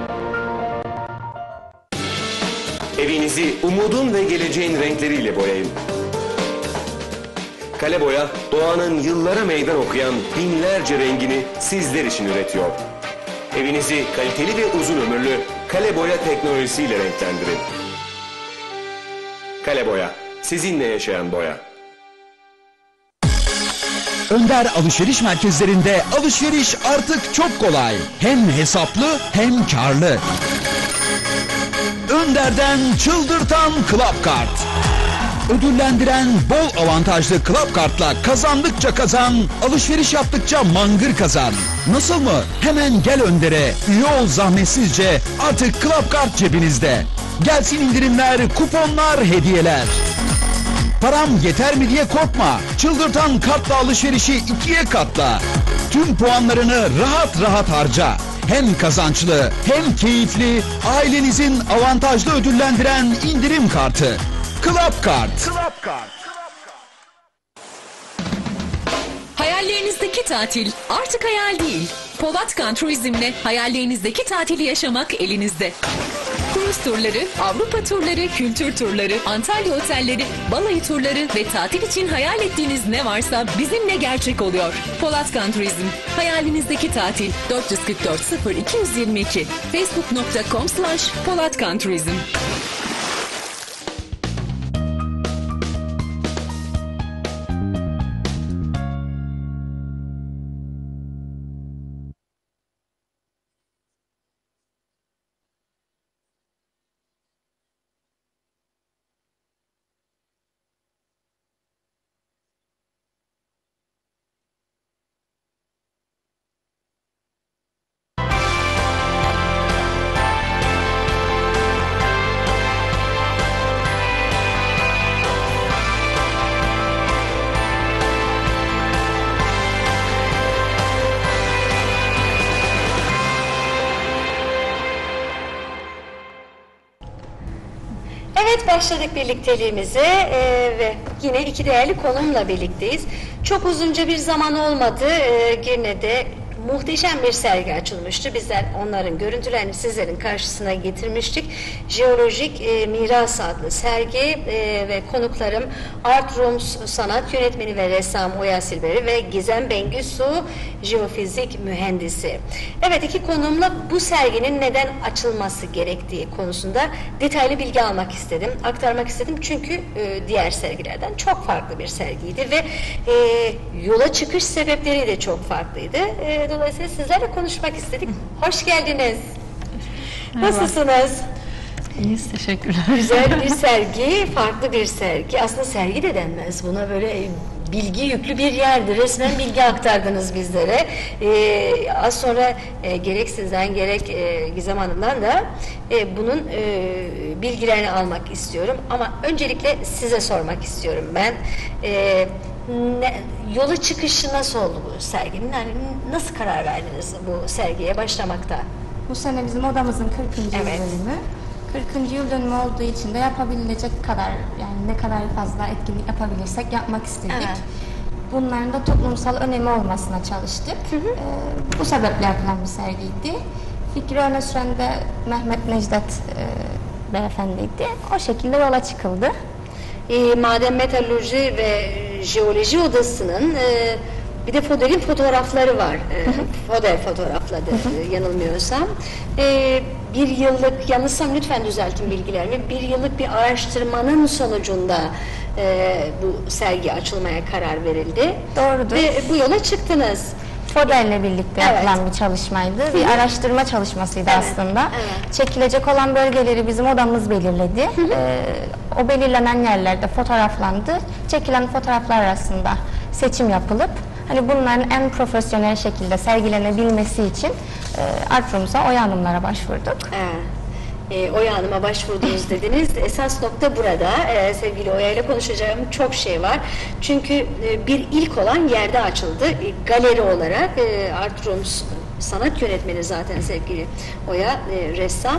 Evinizi umudun ve geleceğin renkleriyle boyayın. Kale Boya, doğanın yıllara meydan okuyan binlerce rengini sizler için üretiyor. Evinizi kaliteli ve uzun ömürlü Kale Boya teknolojisiyle renklendirin. Kale Boya, sizinle yaşayan boya. Önder alışveriş merkezlerinde alışveriş artık çok kolay. Hem hesaplı hem karlı. Önder'den çıldırtan Club Kart. Ödüllendiren bol avantajlı Club Kart'la kazandıkça kazan, alışveriş yaptıkça mangır kazan. Nasıl mı? Hemen gel Önder'e, üye ol zahmetsizce, artık Club Kart cebinizde. Gelsin indirimler, kuponlar, hediyeler. Param yeter mi diye korkma. Çıldırtan kartla alışverişi 2'ye katla. Tüm puanlarını rahat rahat harca. Hem kazançlı hem keyifli, ailenizin avantajlı ödüllendiren indirim kartı. Club Kart. Hayallerinizdeki tatil artık hayal değil. Polatkan Turizm'le hayallerinizdeki tatili yaşamak elinizde. Kruz turları, Avrupa turları, kültür turları, Antalya otelleri, balayı turları ve tatil için hayal ettiğiniz ne varsa bizimle gerçek oluyor. Polatkan Turizm, hayalinizdeki tatil 444 0222 facebook.com/Polatkan Turizm. Evet, başladık birlikteliğimize ve yine iki değerli konumla birlikteyiz. Çok uzunca bir zaman olmadı. Girne'de muhteşem bir sergi açılmıştı. Bizler onların görüntülerini sizlerin karşısına getirmiştik. Jeolojik Miras adlı sergi ve konuklarım Art Rooms sanat yönetmeni ve ressam Oya Silberi ve Gizem Bengüsu jeofizik mühendisi. Evet, iki konuğumla bu serginin neden açılması gerektiği konusunda detaylı bilgi almak istedim, aktarmak istedim. Çünkü diğer sergilerden çok farklı bir sergiydi ve yola çıkış sebepleri de çok farklıydı. Dolayısıyla sizlerle konuşmak istedik. Hoş geldiniz. Merhaba. Nasılsınız? İyiyiz, teşekkürler. Güzel bir sergi, farklı bir sergi. Aslında sergi de denmez buna, böyle bilgi yüklü bir yerdi. Resmen bilgi aktardınız bizlere. Az sonra gerek sizden gerek Gizem Hanım'dan da bunun bilgilerini almak istiyorum. Ama öncelikle size sormak istiyorum ben. Yola çıkışı nasıl oldu bu serginin? Yani nasıl karar verdiniz bu sergiye başlamakta? Bu sene bizim odamızın 40. yıl dönümü. 40. yıl dönümü olduğu için de yapabilecek kadar, yani ne kadar fazla etkinlik yapabilirsek yapmak istedik. Evet. Bunların da toplumsal önemi olmasına çalıştık. Bu sebeple yapılan bir sergiydi. Fikri öne süren de Mehmet Necdet beyefendiydi. O şekilde yola çıkıldı. Maden Metalurji ve Jeoloji Odası'nın bir de Foder'in fotoğrafları var. Foder fotoğrafladı yanılmıyorsam. Bir yıllık, yanlışsam lütfen düzeltin bilgilerimi, bir yıllık bir araştırmanın sonucunda bu sergi açılmaya karar verildi. Doğrudur. Ve bu yola çıktınız. FODA ile birlikte yapılan bir çalışmaydı. Bir araştırma çalışmasıydı aslında. Çekilecek olan bölgeleri bizim odamız belirledi. O belirlenen yerlerde fotoğraflandı. Çekilen fotoğraflar arasında seçim yapılıp hani bunların en profesyonel şekilde sergilenebilmesi için Artrums'a Oya Hanımlara başvurduk. Oya Hanım'a başvurdunuz dediniz. Esas nokta burada. Sevgili Oya ile konuşacağım çok şey var. Çünkü bir ilk olan yerde açıldı. Galeri olarak Artrums sanat yönetmeni zaten sevgili Oya, ressam.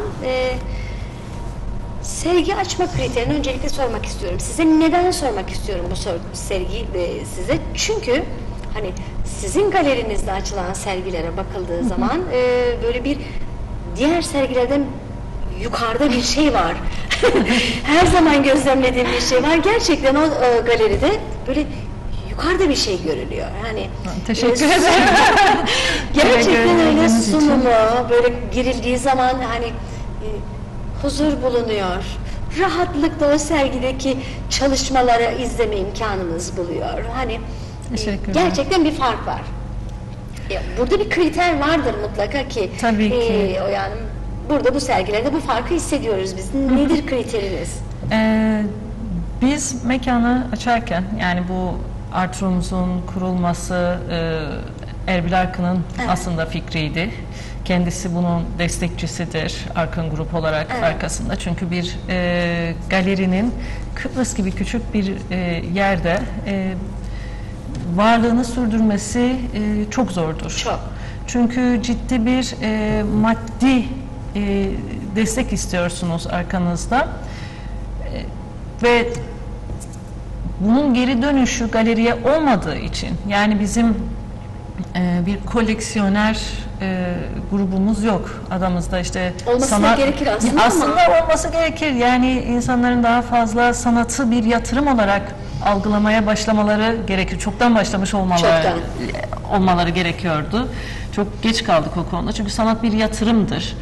Sergi açma kriterini öncelikle sormak istiyorum. Size neden sormak istiyorum bu sergiyi size? Çünkü hani sizin galerinizde açılan sergilere bakıldığı zaman böyle bir diğer sergilerden yukarıda bir şey var. Her zaman gözlemlediğim bir şey var. Gerçekten o galeride böyle yukarıda bir şey görülüyor. Yani teşekkür ederim. Gerçekten öyle sunumu böyle girildiği zaman hani huzur bulunuyor. Rahatlıkla o sergideki çalışmaları izleme imkanımız buluyor. Hani gerçekten bir fark var. Burada bir kriter vardır mutlaka ki. Tabii ki. O yani burada bu sergilerde bu farkı hissediyoruz biz. Nedir kriteriniz? Biz mekanı açarken yani bu Artrums'un kurulması Erbil Arkın'ın aslında fikriydi. Kendisi bunun destekçisidir Arkın Grup olarak arkasında. Çünkü bir galerinin Kıbrıs gibi küçük bir yerde varlığını sürdürmesi çok zordur. Çok. Çünkü ciddi bir maddi destek istiyorsunuz arkanızda ve bunun geri dönüşü galeriye olmadığı için yani bizim bir koleksiyoner grubumuz yok adamızda işte olması gerekir aslında olması gerekir yani insanların daha fazla sanatı bir yatırım olarak algılamaya başlamaları gerekir. Çoktan başlamış olmaları gerekiyordu. Çok geç kaldık o konuda. Çünkü sanat bir yatırımdır.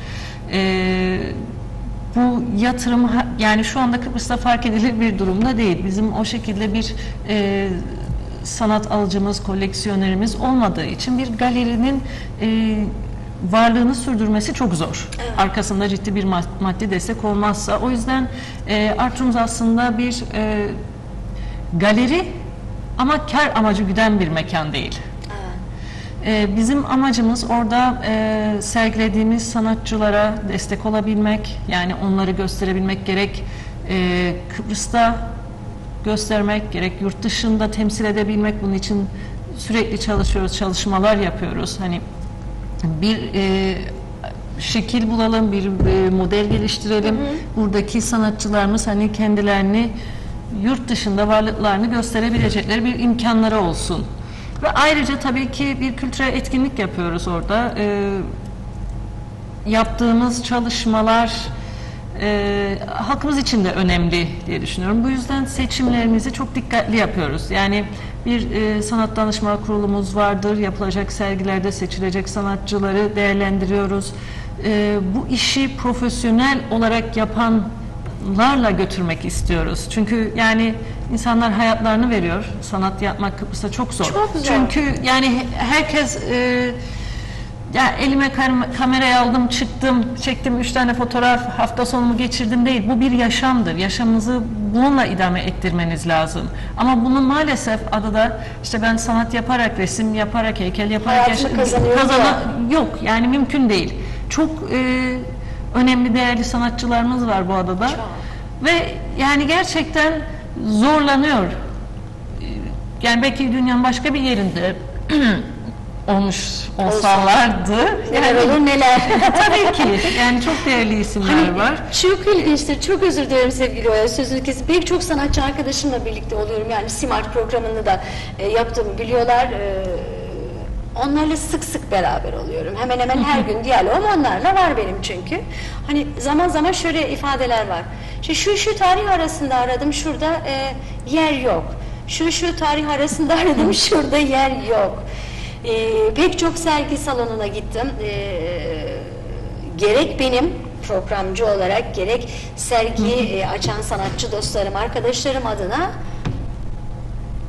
Bu yatırım yani şu anda Kıbrıs'ta fark edilir bir durumda değil. Bizim o şekilde bir sanat alıcımız, koleksiyonerimiz olmadığı için bir galerinin varlığını sürdürmesi çok zor. Arkasında ciddi bir maddi destek olmazsa. O yüzden Artrums aslında bir galeri ama kar amacı güden bir mekan değil. Bizim amacımız orada sergilediğimiz sanatçılara destek olabilmek, yani onları gösterebilmek, gerek Kıbrıs'ta göstermek, gerek yurt dışında temsil edebilmek. Bunun için sürekli çalışıyoruz, çalışmalar yapıyoruz. Hani bir şekil bulalım, bir model geliştirelim. Buradaki sanatçılarımız hani kendilerini yurt dışında varlıklarını gösterebilecekleri bir imkanları olsun. Ve ayrıca tabii ki bir kültürel etkinlik yapıyoruz orada. Yaptığımız çalışmalar halkımız için de önemli diye düşünüyorum. Bu yüzden seçimlerimizi çok dikkatli yapıyoruz. Yani bir sanat danışma kurulumuz vardır. Yapılacak sergilerde seçilecek sanatçıları değerlendiriyoruz. Bu işi profesyonel olarak yapanlarla götürmek istiyoruz. Çünkü yani insanlar hayatlarını veriyor. Sanat yapmak Kıbrıs'ta çok zor. Çok zor. Çünkü yani herkes ya elime kamerayı aldım, çıktım, çektim 3 tane fotoğraf, hafta sonumu geçirdim değil. Bu bir yaşamdır. Yaşamınızı bununla idame ettirmeniz lazım. Ama bunu maalesef adada işte ben sanat yaparak, resim yaparak, heykel yaparak yok. Yani mümkün değil. Çok önemli, değerli sanatçılarımız var bu adada. Ve yani gerçekten zorlanıyor. Yani belki dünyanın başka bir yerinde olmuş olsalardı. Neler olur neler. Tabii ki. Yani çok değerli isimler var. Çok ilginçtir. Çok özür dilerim sevgili Oya. Sözünü kesip pek çok sanatçı arkadaşımla birlikte oluyorum. Yani Simart programını da yaptığımı biliyorlar. Onlarla sık sık beraber oluyorum. Hemen hemen her gün diyalogum onlarla var benim çünkü. Hani zaman zaman şöyle ifadeler var. İşte şu tarih arasında aradım, şurada yer yok. Şu tarih arasında aradım, şurada yer yok. Pek çok sergi salonuna gittim. Gerek benim programcı olarak, gerek sergi açan sanatçı dostlarım, arkadaşlarım adına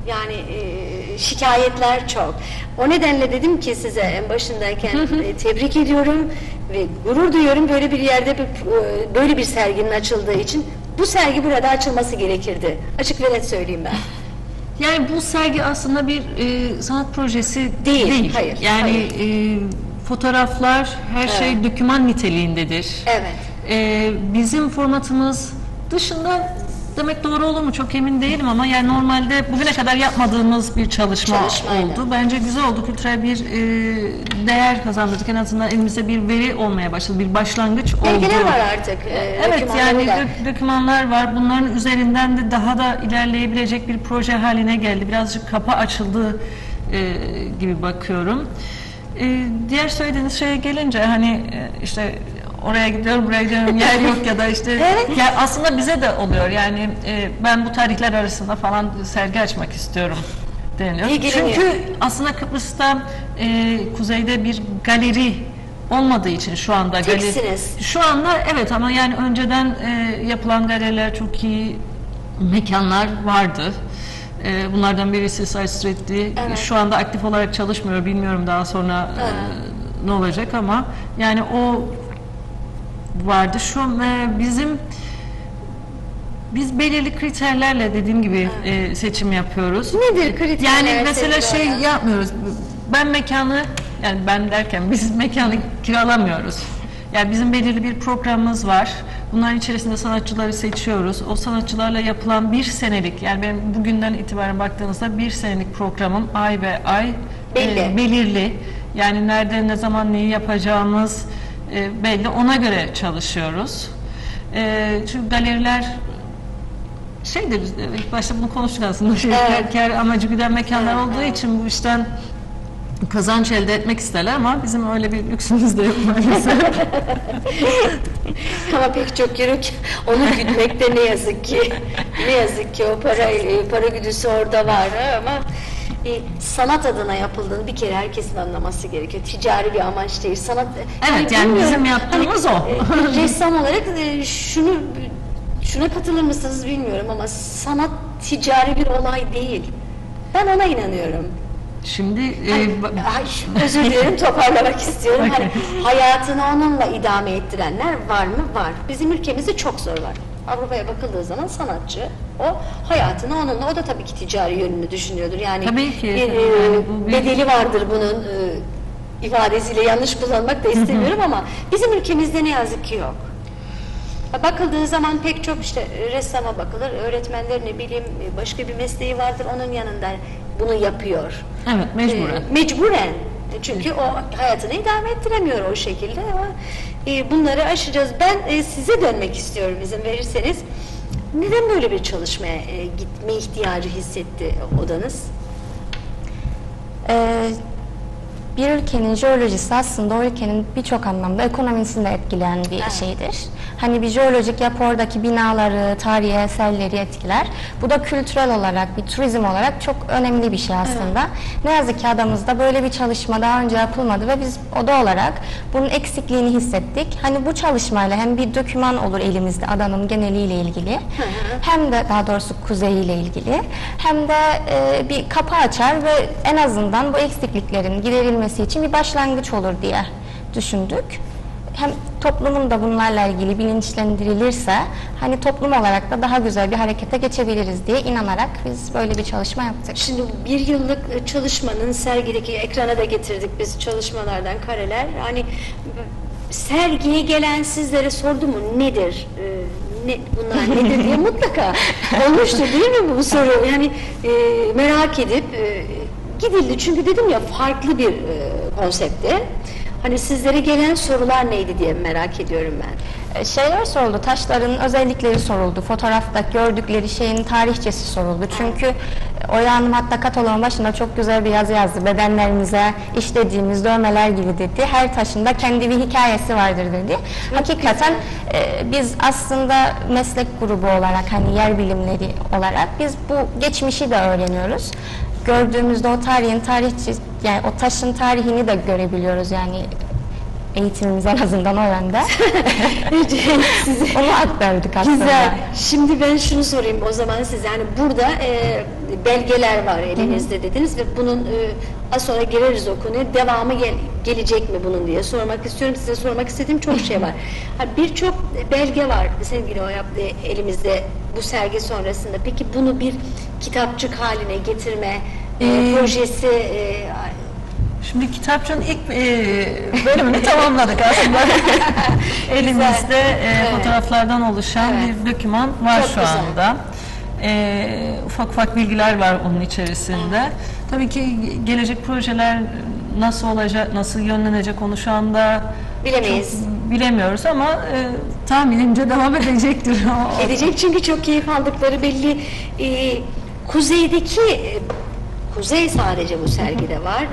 Yani şikayetler çok. O nedenle dedim ki size en başındayken tebrik ediyorum ve gurur duyuyorum böyle bir yerde böyle bir serginin açıldığı için. Bu sergi burada açılması gerekirdi. Açık ve net söyleyeyim ben. Yani bu sergi aslında bir sanat projesi değil. Hayır. Yani fotoğraflar, her şey doküman niteliğindedir. Evet. Bizim formatımız dışında demek doğru olur mu çok emin değilim ama yani normalde bugüne kadar yapmadığımız bir çalışma oldu. Bence güzel oldu. Kültürel bir değer kazandırdık. En azından elimizde bir veri olmaya başladı. Bir başlangıç oldu. Belgeler var artık. Evet yani dokümanlar var. Bunların üzerinden de daha da ilerleyebilecek bir proje haline geldi. Birazcık kapı açıldı gibi bakıyorum. Diğer söylediğiniz şeye gelince hani işte oraya gidiyorum, buraya gidiyorum, yer yok ya da işte ya aslında bize de oluyor yani ben bu tarihler arasında falan sergi açmak istiyorum deniliyor. Çünkü aslında Kıbrıs'ta kuzeyde bir galeri olmadığı için şu anda şu anda evet ama yani önceden yapılan galeriler çok iyi mekanlar vardı. Bunlardan birisi Side Street'ti. Şu anda aktif olarak çalışmıyor. Bilmiyorum daha sonra ne olacak ama yani o vardı. Biz belirli kriterlerle dediğim gibi seçim yapıyoruz. Nedir kriterler? Yani mesela şey yapmıyoruz. Ben mekanı yani ben derken biz mekanı kiralamıyoruz. Yani bizim belirli bir programımız var. Bunların içerisinde sanatçıları seçiyoruz. O sanatçılarla yapılan bir senelik yani benim bugünden itibaren baktığınızda bir senelik programım ay ve ay belirli. Yani nerede ne zaman neyi yapacağımız belli. Ona göre çalışıyoruz. Çünkü galeriler şeydir, ilk başta bunu konuştuk aslında. Kar amacı güden mekanlar olduğu için bu işten kazanç elde etmek isterler ama bizim öyle bir lüksümüz de yok maalesef. Ama pek çok yürük onu güdmekte ne yazık ki o para güdüsü orada var ama sanat adına yapıldığını bir kere herkesin anlaması gerekiyor. Ticari bir amaç değil. Sanat. Evet yani bizim yaptığımız o. Ressam olarak şuna katılır mısınız bilmiyorum ama sanat ticari bir olay değil. Ben ona inanıyorum. Şimdi özür dilerim toparlamak istiyorum. Hani hayatını onunla idame ettirenler var mı? Var. Bizim ülkemizde çok zor var. Avrupa'ya bakıldığı zaman sanatçı o hayatını onunla o da tabii ki ticari yönünü düşünüyordur. Yani tabii ki, bedeli vardır bunun ifadesiyle yanlış kullanmak da istemiyorum ama bizim ülkemizde ne yazık ki yok. Bakıldığı zaman pek çok işte ressama bakılır, öğretmenler ne bileyim başka bir mesleği vardır onun yanında bunu yapıyor. Evet mecburen. Mecburen. Çünkü o hayatını idame ettiremiyor o şekilde ama bunları aşacağız. Ben size dönmek istiyorum izin verirseniz. Neden böyle bir çalışmaya gitme ihtiyacı hissetti odanız? Bir ülkenin jeolojisi aslında o ülkenin birçok anlamda ekonomisini de etkileyen bir şeydir. Hani bir jeolojik yapı oradaki binaları, tarihi eserleri etkiler. Bu da kültürel olarak, bir turizm olarak çok önemli bir şey aslında. Ne yazık ki adamızda böyle bir çalışma daha önce yapılmadı ve biz oda olarak bunun eksikliğini hissettik. Hani bu çalışmayla hem bir doküman olur elimizde adanın geneliyle ilgili, hem de daha doğrusu kuzeyiyle ilgili, hem de bir kapı açar ve en azından bu eksikliklerin giderilmesi için bir başlangıç olur diye düşündük. Hem toplumun da bunlarla ilgili bilinçlendirilirse hani toplum olarak da daha güzel bir harekete geçebiliriz diye inanarak biz böyle bir çalışma yaptık. Şimdi bir yıllık çalışmanın sergideki ekrana da getirdik biz çalışmalardan kareler. Hani sergiye gelen sizlere sordu mu nedir? Bunlar nedir diye mutlaka olmuştur değil mi bu soru? Yani merak edip gidildi. Çünkü dedim ya farklı bir konsepte. Hani sizlere gelen sorular neydi diye merak ediyorum ben. Şeyler soruldu, taşların özellikleri soruldu, fotoğrafta gördükleri şeyin tarihçesi soruldu. Çünkü Oya Hanım hatta kataloğun başında çok güzel bir yazı yazdı. Bedenlerimize işlediğimiz dövmeler gibi dedi. Her taşın da kendi bir hikayesi vardır dedi. Hakikaten biz aslında meslek grubu olarak hani yer bilimleri olarak biz bu geçmişi de öğreniyoruz. Gördüğümüzde o tarihin tarihçi yani o taşın tarihini de görebiliyoruz yani eğitimimiz en azından o yönde. Onu aktardık aslında. Güzel. Şimdi ben şunu sorayım o zaman size. Yani burada belgeler var elinizde dediniz ve bunun az sonra gireriz o konuya. Devamı gelecek mi bunun diye sormak istiyorum. Size sormak istediğim çok şey var. Birçok belge var sevgili Oya elimizde bu sergi sonrasında. Peki bunu bir kitapçık haline getirme projesi... Şimdi kitapçının ilk bölümünü tamamladık aslında. Elimizde fotoğraflardan oluşan bir doküman var çok şu güzel. Anda. Ufak ufak bilgiler var onun içerisinde. Tabii ki gelecek projeler nasıl olacak, nasıl yönlenecek onu şu anda bilemeyiz. Bilemiyoruz ama tahminimce devam edecektir. Edecek çünkü çok keyif aldıkları belli. Kuzeydeki Kuzey sadece bu sergide var.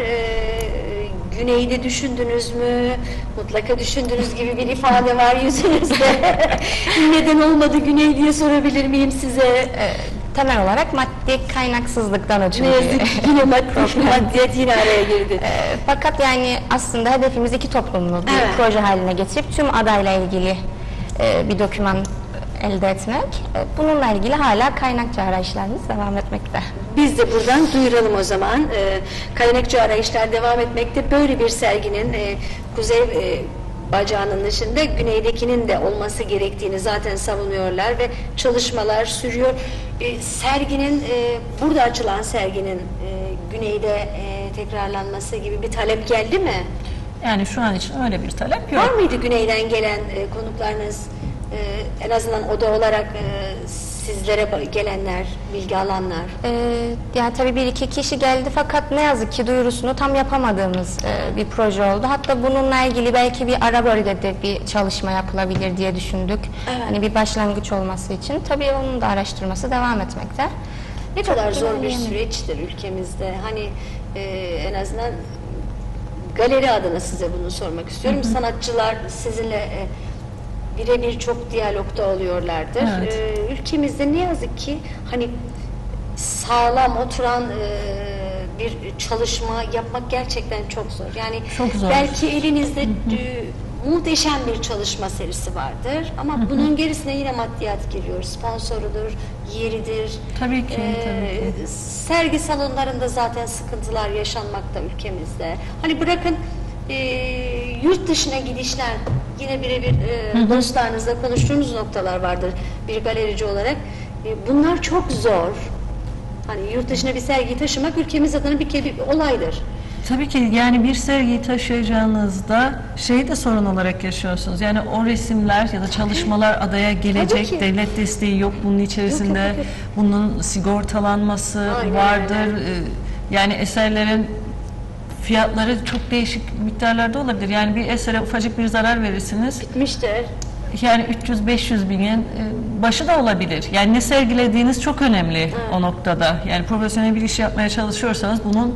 Güneyde düşündünüz mü? Mutlaka düşündüğünüz gibi bir ifade var yüzünüzde. Neden olmadı Güney diye sorabilir miyim size? Temel olarak maddi kaynaksızlıktan ötürü. Ne yazık ki yine maddiyet yine araya girdi. Fakat yani aslında hedefimiz iki toplumlu bir proje haline getirip tüm adayla ilgili bir doküman elde etmek. Bununla ilgili hala kaynakçı arayışlarımız devam etmekte. Biz de buradan duyuralım o zaman. Kaynakçı arayışlar devam etmekte. Böyle bir serginin Kuzey bacağının dışında Güney'dekinin de olması gerektiğini zaten savunuyorlar ve çalışmalar sürüyor. Serginin, burada açılan serginin Güney'de tekrarlanması gibi bir talep geldi mi? Yani şu an için öyle bir talep yok. Var mıydı Güney'den gelen konuklarınız? En azından oda olarak sizlere gelenler, bilgi alanlar? Yani tabii bir iki kişi geldi fakat ne yazık ki duyurusunu tam yapamadığımız bir proje oldu. Hatta bununla ilgili belki bir ara bölgede bir çalışma yapılabilir diye düşündük. Evet. Hani bir başlangıç olması için. Tabii onun da araştırması devam etmekte. Ne kadar zor bir süreçtir ülkemizde. Hani en azından galeri adına size bunu sormak istiyorum. Sanatçılar sizinle birebir çok diyalogda oluyorlardır. Evet. Ülkemizde ne yazık ki hani sağlam oturan bir çalışma yapmak gerçekten çok zor. Yani çok zor. Belki elinizde muhteşem bir çalışma serisi vardır ama bunun gerisine yine maddiyat giriyor. Sponsorudur, yeridir. Tabii ki. Tabii ki. Sergi salonlarında zaten sıkıntılar yaşanmakta ülkemizde. Hani bırakın yurt dışına gidişler, yine birebir dostlarınızla konuştuğunuz noktalar vardır bir galerici olarak. Bunlar çok zor. Hani yurt dışına bir sergiyi taşımak ülkemiz adına bir olaydır. Tabii ki yani bir sergiyi taşıyacağınızda şeyi de sorun olarak yaşıyorsunuz. Yani o resimler ya da çalışmalar adaya gelecek, devlet desteği yok bunun içerisinde. Yok. Bunun sigortalanması vardır. Yani eserlerin fiyatları çok değişik miktarlarda olabilir. Yani bir esere ufacık bir zarar verirsiniz. Bitmiştir. Yani 300-500 bin yen başı da olabilir. Yani ne sergilediğiniz çok önemli o noktada. Yani profesyonel bir iş yapmaya çalışıyorsanız bunun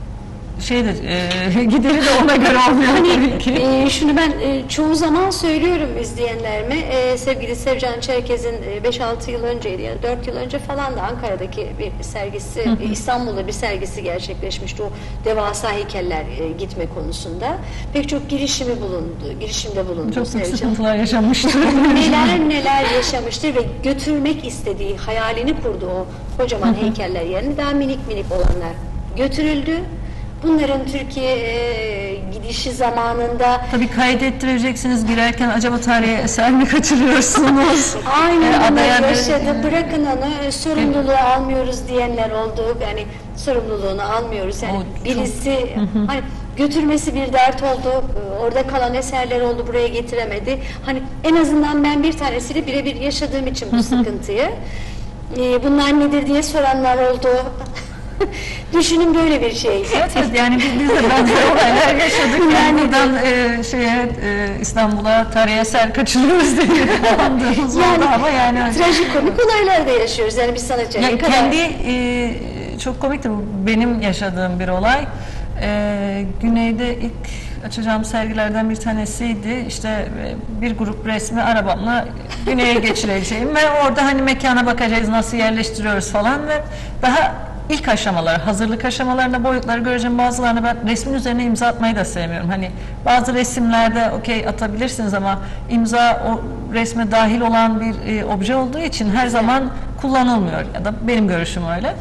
gideri de ona göre olmuyor tabii ki. Şunu ben çoğu zaman söylüyorum izleyenlerime. Sevgili Sevcan Çerkez'in 5-6 yıl önceydi, yani 4 yıl önce falan da Ankara'daki bir sergisi, İstanbul'da bir sergisi gerçekleşmişti. O devasa heykeller gitme konusunda. Pek çok girişimde bulundu. Çok sık sıkıntılar yaşamıştır. neler yaşamıştır ve götürmek istediği, hayalini kurdu o kocaman heykeller yerine daha minik olanlar götürüldü. Bunların Türkiye gidişi zamanında... Tabii kaydettireceksiniz girerken acaba tarihi eser mi kaçırıyorsunuz? Aynen bunları yaşadı. Bırakın onu, sorumluluğu almıyoruz diyenler oldu. Yani sorumluluğunu almıyoruz. Yani birisi hani götürmesi bir dert oldu. Orada kalan eserler oldu, buraya getiremedi. Hani en azından ben bir tanesiyle birebir yaşadığım için bu sıkıntıyı. Bunlar nedir diye soranlar oldu. Düşünün böyle bir şey. Evet, yani biz de benzer olaylar yaşadık. Yani buradan İstanbul'a tarihi eser kaçırıyoruz diye andığımız oldu ama yani trajikomik olaylar da yaşıyoruz. Yani bir sanatçı. Yani kendi çok komikti bu benim yaşadığım bir olay. Güney'de ilk açacağım sergilerden bir tanesiydi. İşte bir grup resmi arabamla Güney'e geçireceğim ve orada hani mekana bakacağız, nasıl yerleştiriyoruz falan ve daha ilk aşamalar, hazırlık aşamalarında boyutları göreceğim. Bazılarını ben resmin üzerine imza atmayı da sevmiyorum. Hani bazı resimlerde okey atabilirsiniz ama imza o resme dahil olan bir obje olduğu için her zaman kullanılmıyor. Ya da benim görüşüm öyle.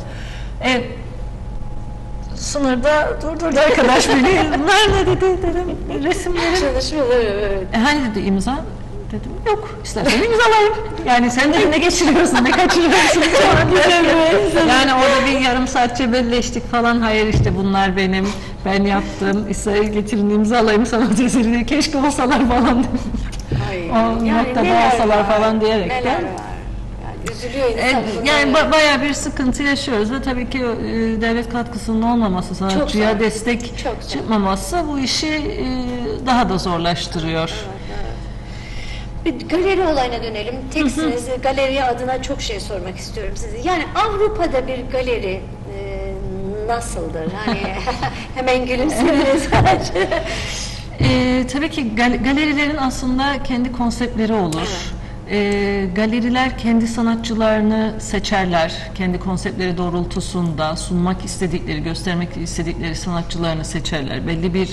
Sınırda durdurdu arkadaş beni. Nerede dedi dedim. Resimlerim. Çalışmaları evet. Hani dedi imza? Dedim yok istersen imzalayayım. Yani sen de ne geçiriyorsun ne kaçırıyorsun. Yani orada bir yarım saat cebelleştik falan. Hayır işte bunlar benim. Ben yaptım. İster getirin imzalayayım sanat eseri. Keşke olsalar falan dedim. O noktada olsalar falan diyerekten. Üzülüyor insan. Yani bayağı bir sıkıntı yaşıyoruz ve tabii ki devlet katkısının olmaması, sanatçıya destek çıkmaması bu işi daha da zorlaştırıyor. Bir galeri olayına dönelim. Teksiniz, galeri adına çok şey sormak istiyorum size. Yani Avrupa'da bir galeri nasıldır? Hani hemen gülümsediniz. Tabii ki galerilerin aslında kendi konseptleri olur. Galeriler kendi sanatçılarını seçerler. Kendi konseptleri doğrultusunda sunmak istedikleri, göstermek istedikleri sanatçılarını seçerler. Belli bir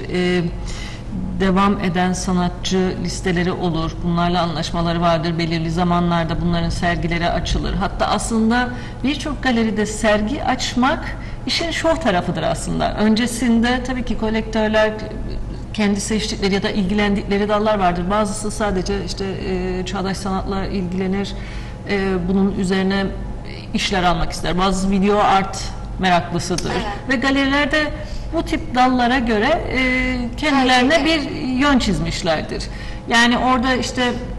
devam eden sanatçı listeleri olur. Bunlarla anlaşmaları vardır. Belirli zamanlarda bunların sergileri açılır. Hatta aslında birçok galeride sergi açmak işin şov tarafıdır aslında. Öncesinde tabii ki kolektörler kendi seçtikleri ya da ilgilendikleri dallar vardır. Bazısı sadece işte çağdaş sanatla ilgilenir, bunun üzerine işler almak ister. Bazısı video art meraklısıdır. Ve galerilerde bu tip dallara göre kendilerine bir yön çizmişlerdir. Yani orada işte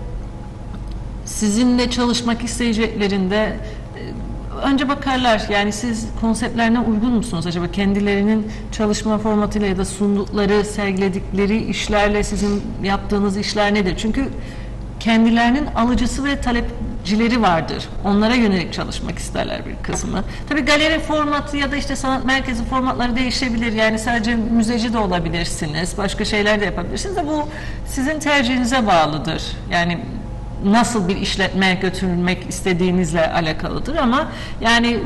sizinle çalışmak isteyeceklerinde önce bakarlar, yani siz konseptlerine uygun musunuz acaba, kendilerinin çalışma formatıyla ya da sundukları, sergiledikleri işlerle sizin yaptığınız işler nedir? Çünkü kendilerinin alıcısı ve talepçileri vardır. Onlara yönelik çalışmak isterler bir kısmı. Tabii galeri formatı ya da işte sanat merkezi formatları değişebilir. Yani sadece müzeci de olabilirsiniz. Başka şeyler de yapabilirsiniz de bu sizin tercihinize bağlıdır. Yani nasıl bir işletmeye götürülmek istediğinizle alakalıdır ama yani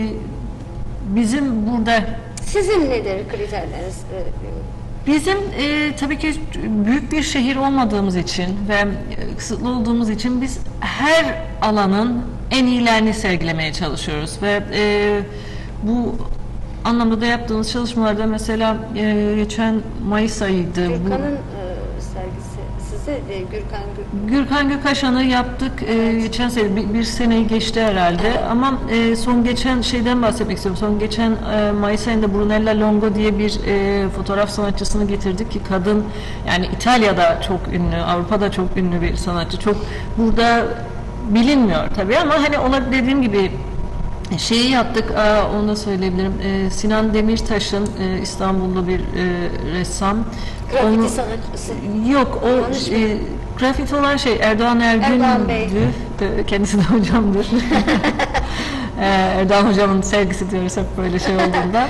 bizim burada... Sizin nedir kriterleriniz? Bizim tabii ki büyük bir şehir olmadığımız için ve kısıtlı olduğumuz için biz her alanın en iyilerini sergilemeye çalışıyoruz ve bu anlamda da yaptığımız çalışmalarda mesela geçen Mayıs ayıydı. Gürkan'ın sergisi, size Gürkan Gökaşan'ı yaptık. Geçen sene, bir seneyi geçti herhalde ama son geçen şeyden bahsetmek istiyorum. Son geçen Mayıs ayında Brunella Longo diye bir fotoğraf sanatçısını getirdik ki kadın, yani İtalya'da çok ünlü, Avrupa'da çok ünlü bir sanatçı. Çok burada bilinmiyor tabii ama hani ona dediğim gibi şeyi yaptık, onu da söyleyebilirim. Sinan Demirtaş'ın İstanbullu bir ressam. Grafiti sanatçısı. Yok, o grafiti olan şey Erdoğan Ergün'dü. Kendisi de hocamdır. Erdoğan hocamın sergisi diyoruz hep böyle şey olduğunda.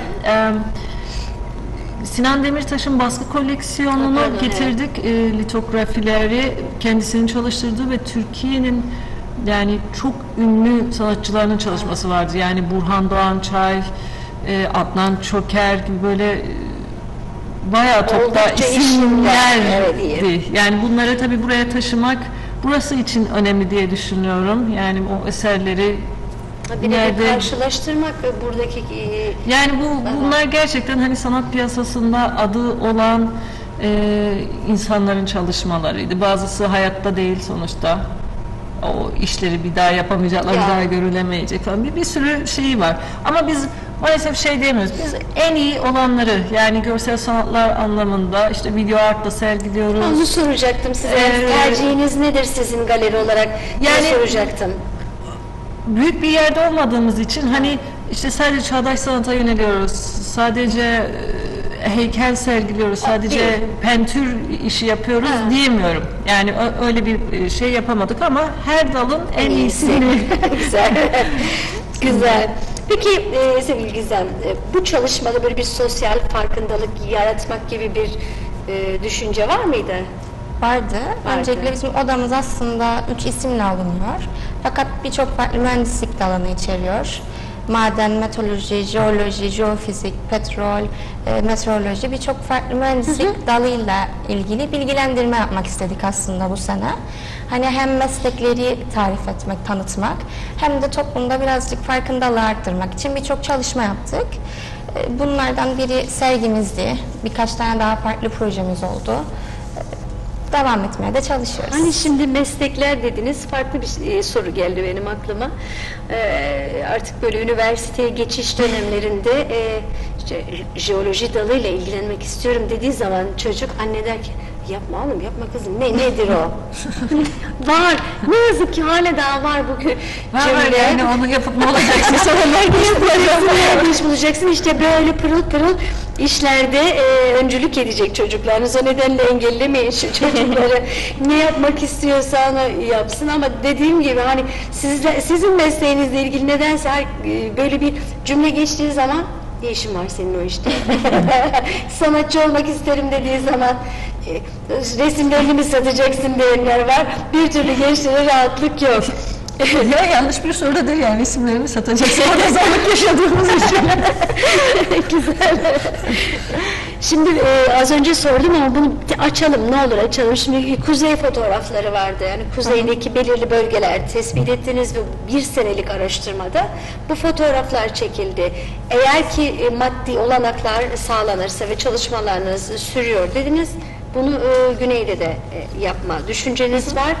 Sinan Demirtaş'ın baskı koleksiyonunu getirdik. Litografileri kendisinin çalıştırdığı ve Türkiye'nin yani çok ünlü sanatçılarının çalışması vardı. Yani Burhan Doğançay, Adnan Çoker gibi böyle bayağı topta isimlerdi. Yani bunları tabii buraya taşımak burası için önemli diye düşünüyorum. Yani o eserleri bir de karşılaştırmak buradaki... Yani bunlar gerçekten hani sanat piyasasında adı olan insanların çalışmalarıydı. Bazısı hayatta değil sonuçta. O işleri bir daha yapamayacaklar, bir daha görülemeyecek falan. Bir sürü şeyi var. Ama biz maalesef şey diyemiyoruz. Biz en iyi olanları, yani görsel sanatlar anlamında işte video art'ta sergiliyoruz. Onu soracaktım size. Tercihiniz nedir sizin galeri olarak? Yani soracaktım. Büyük bir yerde olmadığımız için hani işte sadece çağdaş sanata yöneliyoruz. Sadece heykel sergiliyoruz, sadece pentür işi yapıyoruz diyemiyorum. Yani öyle bir şey yapamadık ama her dalın en iyisini. Güzel. Güzel. Peki sevgili Gizem, bu çalışmada böyle bir sosyal farkındalık yaratmak gibi bir düşünce var mıydı? Vardı. Öncelikle bizim odamız aslında 3 isimle alınıyor. Fakat birçok farklı mühendislik dalını içeriyor. maden, meteoroloji, jeoloji, jeofizik, petrol, meteoroloji birçok farklı mühendislik dalıyla ilgili bilgilendirme yapmak istedik aslında bu sene. Hani hem meslekleri tarif etmek, tanıtmak hem de toplumda birazcık farkındalığı arttırmak için birçok çalışma yaptık. Bunlardan biri sergimizdi. Birkaç tane daha farklı projemiz oldu. Devam etmeye de çalışıyoruz. Hani şimdi meslekler dediniz, farklı bir soru geldi benim aklıma. Artık böyle üniversiteye geçiş dönemlerinde işte, jeoloji dalıyla ilgilenmek istiyorum dediği zaman çocuk, anne der ki yapma oğlum, yapma kızım, nedir o? Var, ne yazık ki hala daha var bu cümle. Yani onu yapıp ne olacaksın? Sonra ne iş bulacaksın? İşte böyle pırıl pırıl işlerde öncülük edecek çocuklarınız. O nedenle engellemeyin şu çocukları. Ne yapmak istiyorsa onu yapsın, ama dediğim gibi hani sizin mesleğinizle ilgili nedense böyle bir cümle geçtiği zaman ne işin var senin o işte? Sanatçı olmak isterim dediği zaman resimlerini mi satacaksın diyenler var. Bir türlü gençlere rahatlık yok. Ya yanlış bir soru da değil yani, resimlerini satacaksın. Orada zorluk yaşadığımız için. Güzel. Şimdi az önce sordum ama bunu açalım, ne olur açalım. Şimdi kuzey fotoğrafları vardı, yani kuzeydeki belirli bölgeler tespit ettiniz ve bir senelik araştırmada bu fotoğraflar çekildi. Eğer ki maddi olanaklar sağlanırsa ve çalışmalarınız sürüyor dediniz, bunu güneyde de yapma düşünceniz var.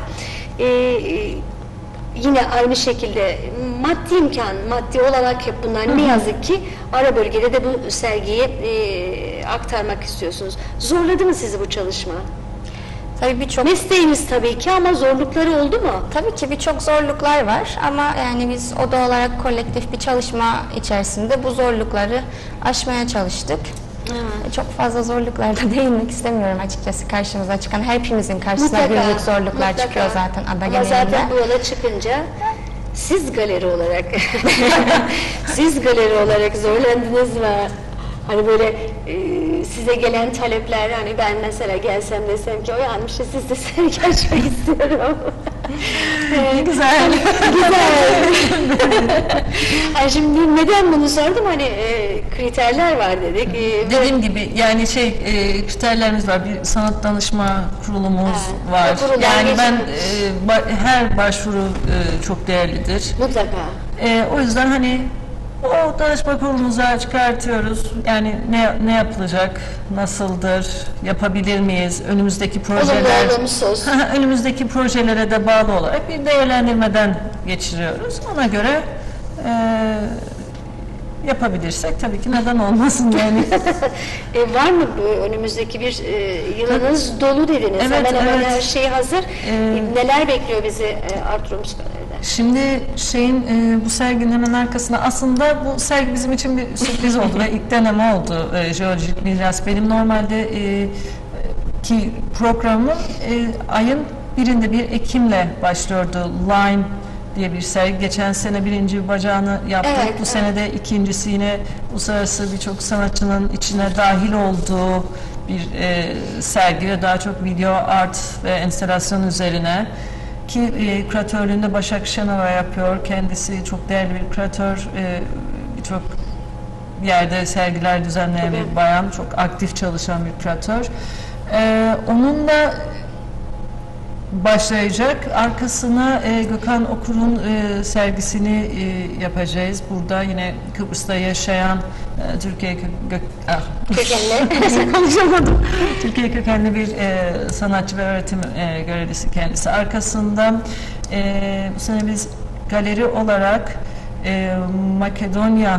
Yine aynı şekilde maddi imkan, maddi olarak hep bunlar, ne yazık ki ara bölgede de bu sergiyi aktarmak istiyorsunuz. Zorladı mı sizi bu çalışma? Tabii birçok mesleğiniz tabii ki, ama zorlukları oldu mu? Tabii ki birçok zorluklar var ama yani biz oda olarak kolektif bir çalışma içerisinde bu zorlukları aşmaya çalıştık. Çok fazla zorluklara da değinmek istemiyorum açıkçası, karşımıza çıkan hepimizin karşısına büyük zorluklar çıkıyor zaten ada genelinde. Zaten bu yola çıkınca siz galeri olarak zorlandınız mı? Hani böyle size gelen talepler, hani ben mesela gelsem desem ki o yanlış, siz de sergi açmak istiyorum. Güzel. Yani şimdi neden bunu sordum? Hani kriterler var dedik. Dediğim gibi yani kriterlerimiz var. Bir sanat danışma kurulumuz var. Yani ben her başvuru çok değerlidir. Mutlaka. O yüzden hani o danışma kurulumuza çıkartıyoruz. Yani ne yapılacak, nasıldır, yapabilir miyiz, önümüzdeki projelere de bağlı olarak bir değerlendirmeden geçiriyoruz. Ona göre yapabilirsek tabii ki neden olmasın yani. Var mı önümüzdeki bir yılınız dolu dediniz. Evet, hemen her şey hazır. Neler bekliyor bizi Art Rooms Galeri'de? Şimdi bu serginin hemen arkasına, aslında bu sergi bizim için bir sürpriz oldu ve ilk deneme oldu jeolojik miras. Benim normalde ki programım ayın 1'inde 1 Ekim'le başlıyordu. Line diye bir sergi. Geçen sene birinci bacağını yaptık. Bu sene de ikincisi, yine uluslararası birçok sanatçının içine dahil olduğu bir sergi ve daha çok video art ve enstalasyon üzerine. Ki küratörlüğünde Başak Şenova yapıyor. Kendisi çok değerli bir küratör. Birçok yerde sergiler düzenleyen bir bayan. Çok aktif çalışan bir küratör. Onunla başlayacak. Arkasına Gökhan Okur'un sergisini yapacağız. Burada yine Kıbrıs'ta yaşayan Türkiye Türkiye kökenli bir sanatçı ve öğretim görevlisi kendisi. Arkasında bu sene biz galeri olarak Makedonya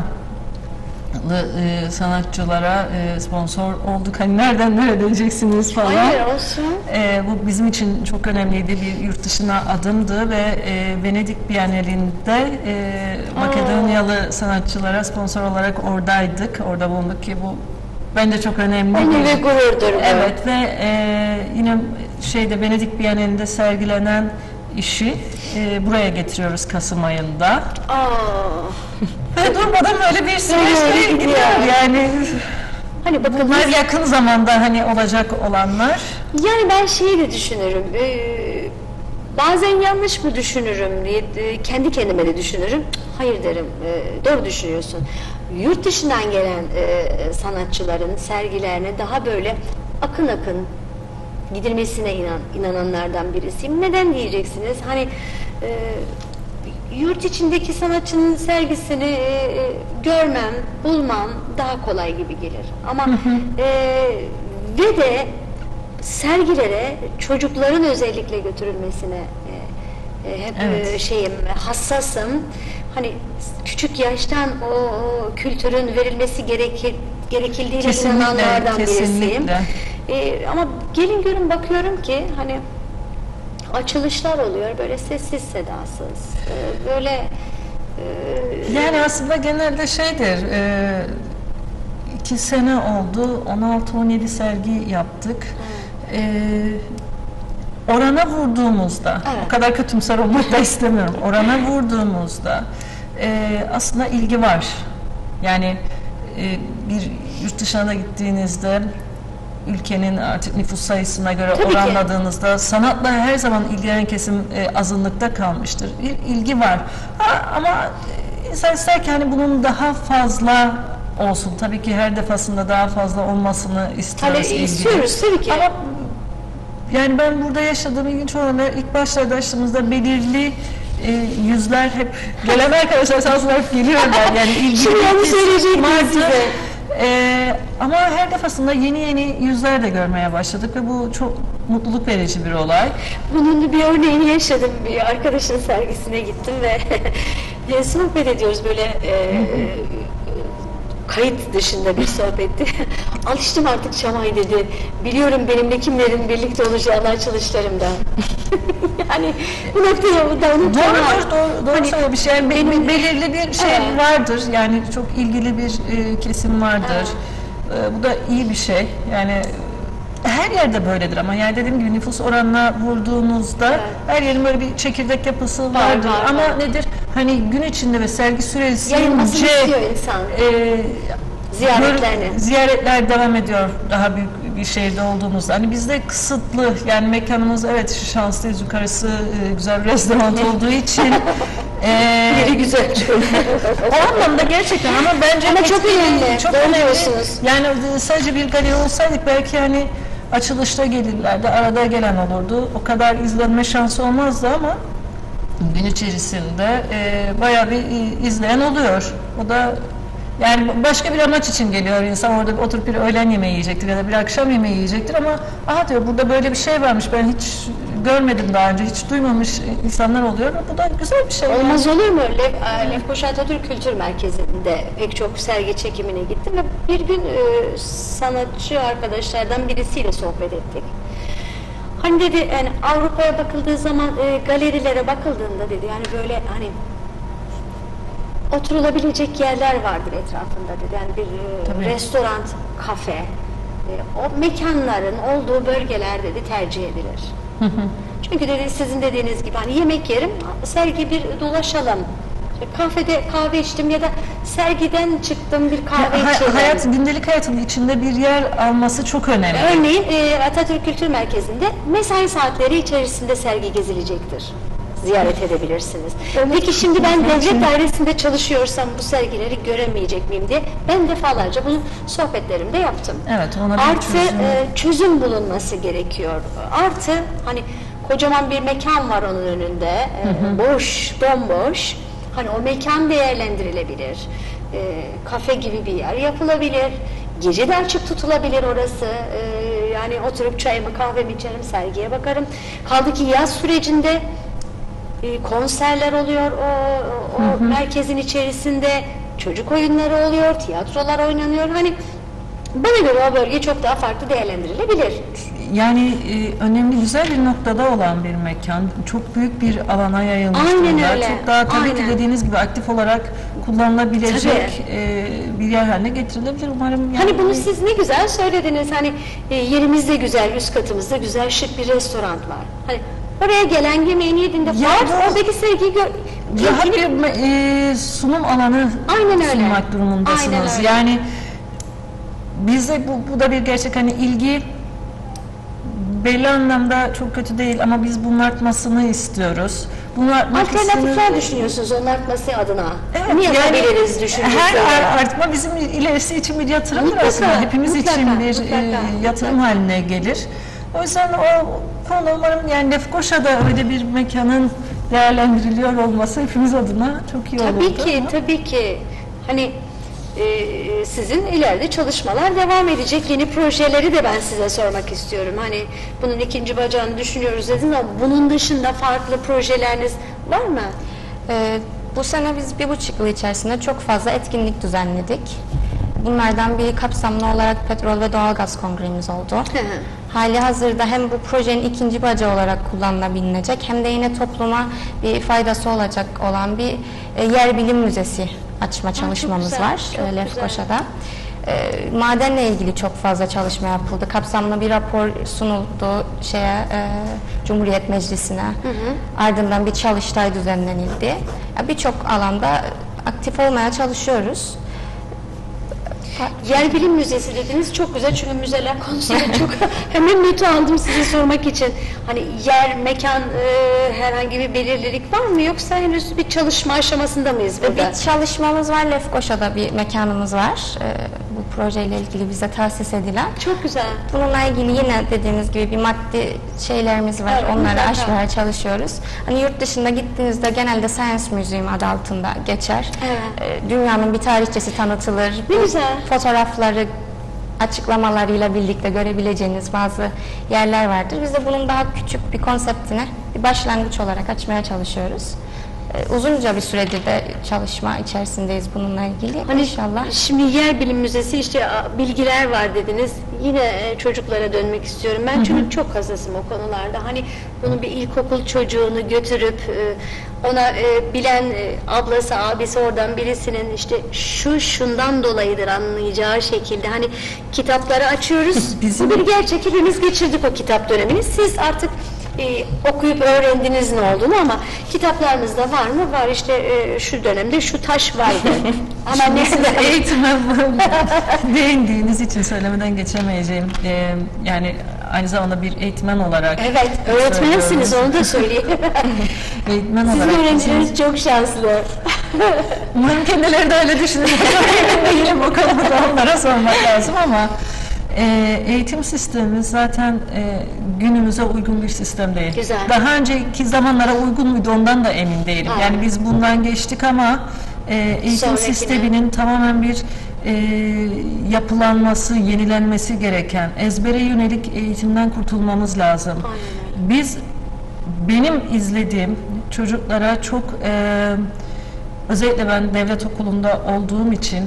sanatçılara sponsor olduk. Hani nereden nereye döneceksiniz falan. Hayır, olsun. Bu bizim için çok önemliydi. Bir yurt dışına adımdı ve Venedik Bienalinde Makedonyalı sanatçılara sponsor olarak oradaydık. Orada bulunduk ki bu bence çok önemli. Onur ve gururdur bu. Evet ve yine Venedik Bienalinde sergilenen işi buraya getiriyoruz Kasım ayında. Ve durmadan böyle bir süreçte gidiyor yani. Hani bakın bunlar yakın zamanda hani olacak olanlar. Yani ben şeyi de düşünürüm. Bazen yanlış mı düşünürüm diye kendi kendime de düşünürüm. Hayır derim, doğru düşünüyorsun. Yurt dışından gelen sanatçıların sergilerine daha böyle akın akın gidilmesine inananlardan birisiyim. Neden diyeceksiniz? Hani yurt içindeki sanatçının sergisini görmem, bulmam daha kolay gibi gelir. Ama ve de sergilere çocukların özellikle götürülmesine hep hassasım. Hani küçük yaştan o kültürün verilmesi gerekildiğine inananlardan birisiyim. Ama gelin görün bakıyorum ki hani açılışlar oluyor böyle sessiz sedasız. Böyle yani aslında genelde şeydir. 2 sene oldu. 16-17 sergi yaptık. Orana vurduğumuzda, o kadar kötümser olmak da istemiyorum. Orana vurduğumuzda aslında ilgi var. Yani bir yurt dışına da gittiğinizde ülkenin artık nüfus sayısına göre oranladığınızda sanatla her zaman ilgilenen kesim azınlıkta kalmıştır. Bir ilgi var. Ama insan ister ki hani bunun daha fazla olsun. Tabii ki her defasında daha fazla olmasını istiyoruz. İstiyoruz tabii ki. Ama yani ben burada yaşadığım ilginç olanlar ilk başlarda açtığımızda belirli yüzler hep gelen arkadaşlar sağ olsun hep geliyorlar. Yani ilgili şimdi onu söyleyecektim size. Ama her defasında yeni yüzler de görmeye başladık ve bu çok mutluluk verici bir olay. Bunun bir örneğini yaşadım. Bir arkadaşın sergisine gittim ve sohbet ediyoruz böyle kayıt dışında bir sohbetti. Alıştım artık Şamay dedi. Biliyorum benimle kimlerin birlikte olacağını açılışlarımda. Yani bu noktaya da unutamam. Doğru hani, bir şey. Yani belirli bir şey vardır. Yani çok ilgili bir kesim vardır. Bu da iyi bir şey. Yani her yerde böyledir ama yani dediğim gibi nüfus oranına vurduğunuzda her yerin böyle bir çekirdek yapısı vardır. Ama nedir? Hani gün içinde ve sergi süresince ziyaretler devam ediyor daha büyük bir şehirde olduğumuzda. Hani bizde kısıtlı yani mekanımız şanslıyız yukarısı güzel bir restoran olduğu için yeri güzel. O anlamda gerçekten ama bence çok önemli. Çok önemli. Yani sadece bir galeri olsaydık belki hani açılışta gelirlerdi, arada gelen olurdu. O kadar izlenme şansı olmazdı ama gün içerisinde bayağı bir izleyen oluyor. O da yani başka bir amaç için geliyor insan orada oturup bir öğlen yemeği yiyecektir ya da bir akşam yemeği yiyecektir ama aha diyor burada böyle bir şey varmış ben hiç görmedim daha önce hiç duymamış insanlar oluyor. Bu da güzel bir şey. Olmaz olur mu? Lefkoşa Atatürk Kültür Merkezi'nde pek çok sergi çekimine gittim ve bir gün sanatçı arkadaşlardan birisiyle sohbet ettik. Hani dedi yani Avrupa'ya bakıldığı zaman galerilere bakıldığında dedi yani böyle hani oturulabilecek yerler vardır etrafında dedi. Yani bir restoran, kafe, o mekanların olduğu bölgeler dedi tercih edilir. Çünkü dedi sizin dediğiniz gibi hani yemek yerim, sergi bir dolaşalım. Kafede kahve içtim ya da sergiden çıktım bir kahve içelim. Gündelik hayatın içinde bir yer alması çok önemli. Örneğin Atatürk Kültür Merkezi'nde mesai saatleri içerisinde sergi gezilecektir. Ziyaret edebilirsiniz. Peki şimdi ben devlet dairesinde çalışıyorsam bu sergileri göremeyecek miyim diye ben defalarca bunu sohbetlerimde yaptım. Evet, ona bir artı çözüm bulunması gerekiyor. Artı hani kocaman bir mekan var onun önünde. Boş, bomboş. Hani o mekan değerlendirilebilir. Kafe gibi bir yer yapılabilir. Gece de açık tutulabilir orası. Yani oturup çayımı kahvemi içerim, sergiye bakarım. Kaldı ki yaz sürecinde konserler oluyor o merkezin içerisinde, çocuk oyunları oluyor, tiyatrolar oynanıyor. Hani bana göre o bölge çok daha farklı değerlendirilebilir. Yani önemli, güzel bir noktada olan bir mekan, çok büyük bir alana yayılmış durumda. Çok daha tabii ki dediğiniz gibi aktif olarak kullanılabilecek bir yer haline getirilebilir umarım. Yani hani bunu siz ne güzel söylediniz. Hani yerimizde güzel, üst katımızda güzel şık bir restoran var. Hani oraya gelen yemeğini yediğinde oradaki sergiyi daha bir sunum alanı sunmak durumundasınız. Yani bizde bu da bir gerçek hani ilgi belli anlamda çok kötü değil ama biz bunun artmasını istiyoruz. Alternatifler düşünüyorsunuz onun artması adına. Evet, ne yapabiliriz düşünüyorsunuz? Her artma bizim ilerisi için bir yatırımdır aslında. Hepimiz için bir yatırım haline gelir. O yüzden o konu umarım yani Lefkoşa'da öyle bir mekanın değerlendiriliyor olması hepimiz adına çok iyi olurdu. Tabii ki. Hani sizin ileride çalışmalar devam edecek. Yeni projeleri de ben size sormak istiyorum. Hani bunun ikinci bacağını düşünüyoruz dediniz ama bunun dışında farklı projeleriniz var mı? Bu sene biz 1,5 yıl içerisinde çok fazla etkinlik düzenledik. Bunlardan biri kapsamlı olarak petrol ve doğalgaz kongremiz oldu. Hali hazırda hem bu projenin ikinci bacağı olarak kullanılabilecek hem de yine topluma bir faydası olacak olan bir yer bilim müzesi açma çalışmamız var Lefkoşa'da. Madenle ilgili çok fazla çalışma yapıldı. Kapsamlı bir rapor sunuldu Cumhuriyet Meclisi'ne. Ardından bir çalıştay düzenlenildi. Birçok alanda aktif olmaya çalışıyoruz. Yer Bilim Müzesi dediniz çok güzel çünkü müzeler konusunda çok hemen notu aldım size sormak için. Hani yer, mekan herhangi bir belirlilik var mı yoksa henüz bir çalışma aşamasında mıyız burada? Bir çalışmamız var, Lefkoşa'da bir mekanımız var. Bu projeyle ilgili bize tahsis edilen. Çok güzel. Bununla ilgili yine dediğiniz gibi bir maddi şeylerimiz var. Evet, onları aşmaya çalışıyoruz. Hani yurt dışında gittiğinizde genelde Science Museum adı altında geçer. Evet. Dünyanın bir tarihçesi tanıtılır. Ne güzel. Fotoğrafları açıklamalarıyla birlikte görebileceğiniz bazı yerler vardır. Biz de bunun daha küçük bir konseptine bir başlangıç olarak açmaya çalışıyoruz. Uzunca bir süredir de çalışma içerisindeyiz bununla ilgili. Hani İnşallah. Şimdi Yer Bilim Müzesi işte bilgiler var dediniz. Yine çocuklara dönmek istiyorum. Ben çünkü çok hassasım o konularda. Hani bunu bir ilkokul çocuğunu götürüp ona bilen ablası, abisi oradan birisinin işte şundan dolayıdır anlayacağı şekilde hani kitapları açıyoruz. Bu bir gerçek. Hepimiz geçirdik o kitap dönemini. Siz artık okuyup öğrendiniz ne olduğunu ama kitaplarınızda var mı? Var işte şu dönemde şu taş vardı. Ama ne eğitime değindiğiniz için söylemeden geçemeyeceğim. Yani aynı zamanda bir eğitmen olarak. Evet, öğretmensiniz onu da söyleyeyim. Eğitmen sizin olarak. öğrencileriniz çok şanslı. Umarım kendileri de öyle düşünür. Değilim o konuda onlara sormak lazım ama eğitim sistemimiz zaten günümüze uygun bir sistem değil. Güzel. Daha önceki zamanlara uygun muydu ondan da emin değilim. Aynen. Yani biz bundan geçtik ama eğitim sisteminin tamamen bir yapılanması, yenilenmesi gereken, ezbere yönelik eğitimden kurtulmamız lazım. Aynen. Benim izlediğim çocuklara çok özellikle ben devlet okulunda olduğum için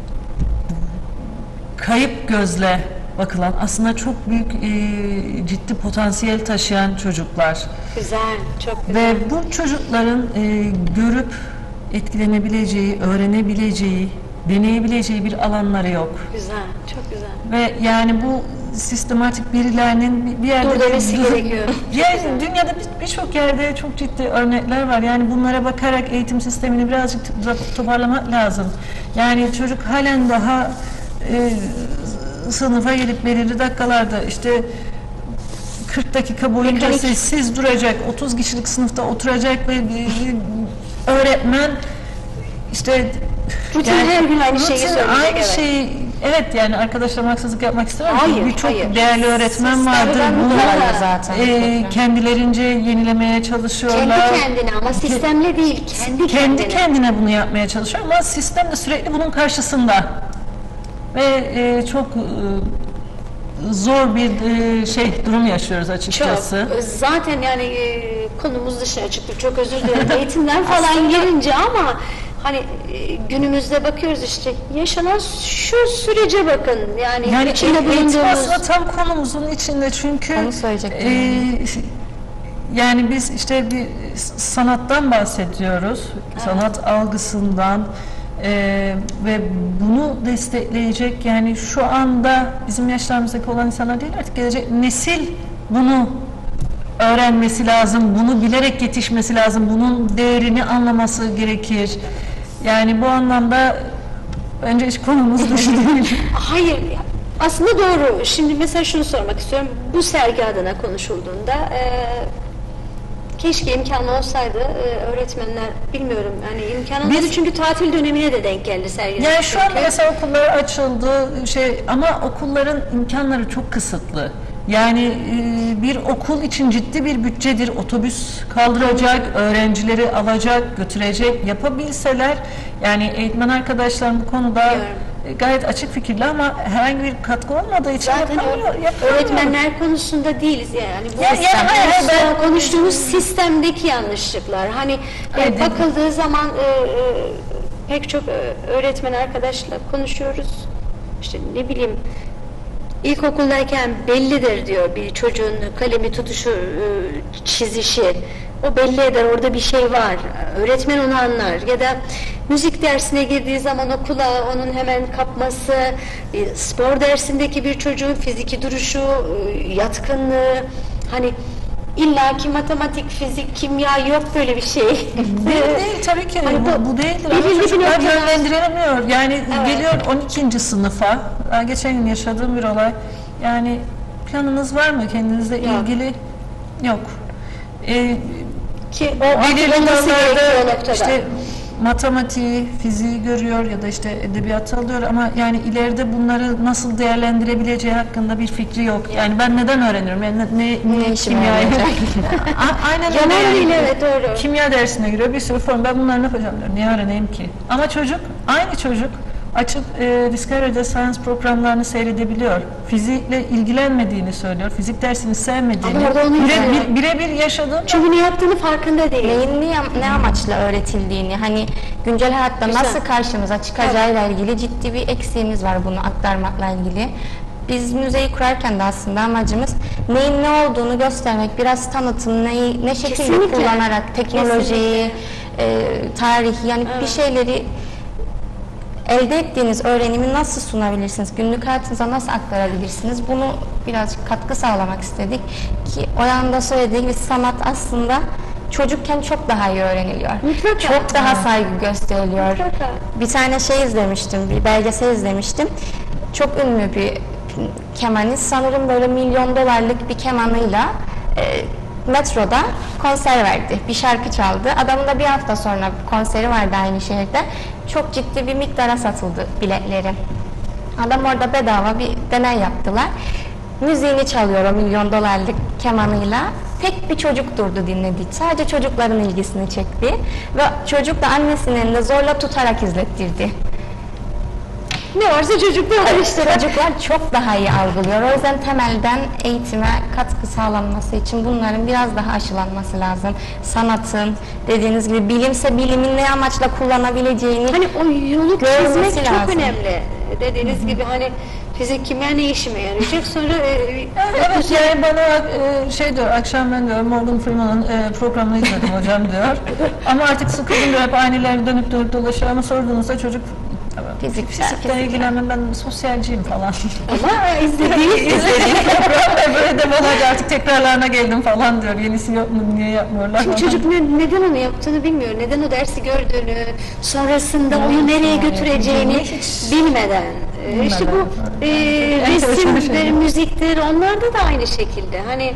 kayıp gözle bakılan aslında çok büyük ciddi potansiyel taşıyan çocuklar. Güzel, çok güzel. Ve bu çocukların görüp etkilenebileceği, öğrenebileceği, deneyebileceği bir alanları yok. Güzel, çok güzel. Ve yani bu sistematik birilerinin bir yerde durdurması gerekiyor. Yani dünyada birçok yerde çok ciddi örnekler var. Yani bunlara bakarak eğitim sistemini birazcık toparlamak lazım. Yani çocuk halen daha sınıfa gelip belirli dakikalarda işte 40 dakika boyunca sessiz duracak, 30 kişilik sınıfta oturacak ve öğretmen işte rutin her gün aynı şeyi söyleyecek. Aynı şeyi, evet yani arkadaşlarıma haksızlık yapmak istemiyorum. Birçok hayır. Değerli öğretmen vardır. Bunlar zaten. Kendilerince yenilemeye çalışıyorlar. Kendi kendine ama sistemle değil, kendi kendine bunu yapmaya çalışıyor ama sistem de sürekli bunun karşısında. Ve çok zor bir durum yaşıyoruz açıkçası. Çok. Zaten yani konumuz dışına çıktık. Çok özür dilerim. Eğitimden falan gelince ama hani günümüzde bakıyoruz işte yaşanan şu sürece bakın. Yani içinde bulunduğumuz. Aslında tam konumuzun içinde çünkü yani biz işte bir sanattan bahsediyoruz. Evet. Sanat algısından ve bunu destekleyecek yani şu anda bizim yaşlarımızdaki olan insanlar değil artık gelecek nesil bunu öğrenmesi lazım, bunu bilerek yetişmesi lazım, bunun değerini anlaması gerekir. Yani bu anlamda bence hiç konumuz dışı değil. Hayır, Aslında doğru. Şimdi mesela şunu sormak istiyorum. Bu sergi adına konuşulduğunda keşke imkanı olsaydı öğretmenler, bilmiyorum yani imkanı olmadı çünkü tatil dönemine de denk geldi sergi. Yani şu anda mesela okullar açıldı ama okulların imkanları çok kısıtlı. Yani bir okul için ciddi bir bütçedir. Otobüs kaldıracak, öğrencileri alacak, götürecek. Yapabilseler, yani eğitmen arkadaşlarım bu konuda gayet açık fikirli ama herhangi bir katkı olmadığı için zaten öğretmenler konusunda değiliz yani. Bu konuştuğumuz sistemdeki yanlışlıklar. Hani bakıldığı zaman pek çok öğretmen arkadaşla konuşuyoruz. İşte ne bileyim, İlkokuldayken bellidir diyor bir çocuğun kalemi tutuşu, çizişi. O belli eder, orada bir şey var. Öğretmen onu anlar. Ya da müzik dersine girdiği zaman okula onun hemen kapması, spor dersindeki bir çocuğun fiziki duruşu, yatkınlığı, hani illaki matematik, fizik, kimya yok böyle bir şey. Değil tabii ki. Hani bu değildir. Ama çocuklar yönlendirilemiyor. Yani geliyor 12. sınıfa. Geçen gün yaşadığım bir olay. Yani planınız var mı kendinizle ilgili? Yok. Ki o belirli dallarda işte matematiği, fiziği görüyor ya da işte edebiyatı alıyor ama yani ileride bunları nasıl değerlendirebileceği hakkında bir fikri yok. Yani ben neden öğrenirim? Yani ne kimyayı? Aynen öyle. Evet, doğru. Kimya dersine giriyor, bir sürü form. Ben bunları ne yapacağım diyor. Niye öğreneyim ki? Ama aynı çocuk açıp Discovery'de science programlarını seyredebiliyor. Fizikle ilgilenmediğini söylüyor. Fizik dersini sevmediğini. Birebir yaşadığım. Çünkü ne yaptığını farkında değil. Neyin ne amaçla öğretildiğini, hani güncel hayatta nasıl karşımıza çıkacağıyla ilgili ciddi bir eksiğimiz var bunu aktarmakla ilgili. Biz müzeyi kurarken de aslında amacımız neyin ne olduğunu göstermek, biraz tanıtım, ne şekilde kullanarak teknolojiyi, tarihi, yani bir şeyleri elde ettiğiniz öğrenimi nasıl sunabilirsiniz, günlük hayatınıza nasıl aktarabilirsiniz, bunu birazcık katkı sağlamak istedik ki o yanda söylediği gibi sanat aslında çocukken çok daha iyi öğreniliyor. Çok daha saygı gösteriliyor. Bir tane bir belgesel izlemiştim. Çok ünlü bir kemanist, sanırım böyle $1 milyon bir kemanıyla metroda konser verdi. Bir şarkı çaldı. Adamın da bir hafta sonra konseri vardı aynı şehirde. Çok ciddi bir miktara satıldı biletleri. Adam orada bedava bir deney yaptılar. Müziğini çalıyor o $1 milyon kemanıyla. Tek bir çocuk durdu dinledi. Sadece çocukların ilgisini çekti. Ve çocuk da annesinin elinde zorla tutarak izlettirdi. Ne varsa çocuklar işte. Çocuklar çok daha iyi algılıyor. O yüzden temelden eğitime katkı sağlanması için bunların biraz daha aşılanması lazım. Sanatın, dediğiniz gibi bilimse bilimin ne amaçla kullanabileceğini hani o yolu çizmek çok lazım. Önemli. Dediğiniz gibi hani fizik, kimya ne işime yarayacak? Sonra evet, yani bana diyor, akşam ben diyor Morgan Freeman'ın programını izledim hocam diyor. Ama artık sıkıldım diyor, hep aynıları dönüp dolaşıyor ama sorduğunuzda çocuk fizikle ilgilenmem, ben sosyalciyim falan. Ama izlediğim program böyle de bana artık tekrarlarına geldim falan diyor. Yenisi yok mu, niye yapmıyorlar? Çünkü çocuk neden onu yaptığını bilmiyor. Neden o dersi gördüğünü, sonrasında onu nereye götüreceğini bilmeden. İşte bu resimdir, müziktir, onlarda da aynı şekilde. Hani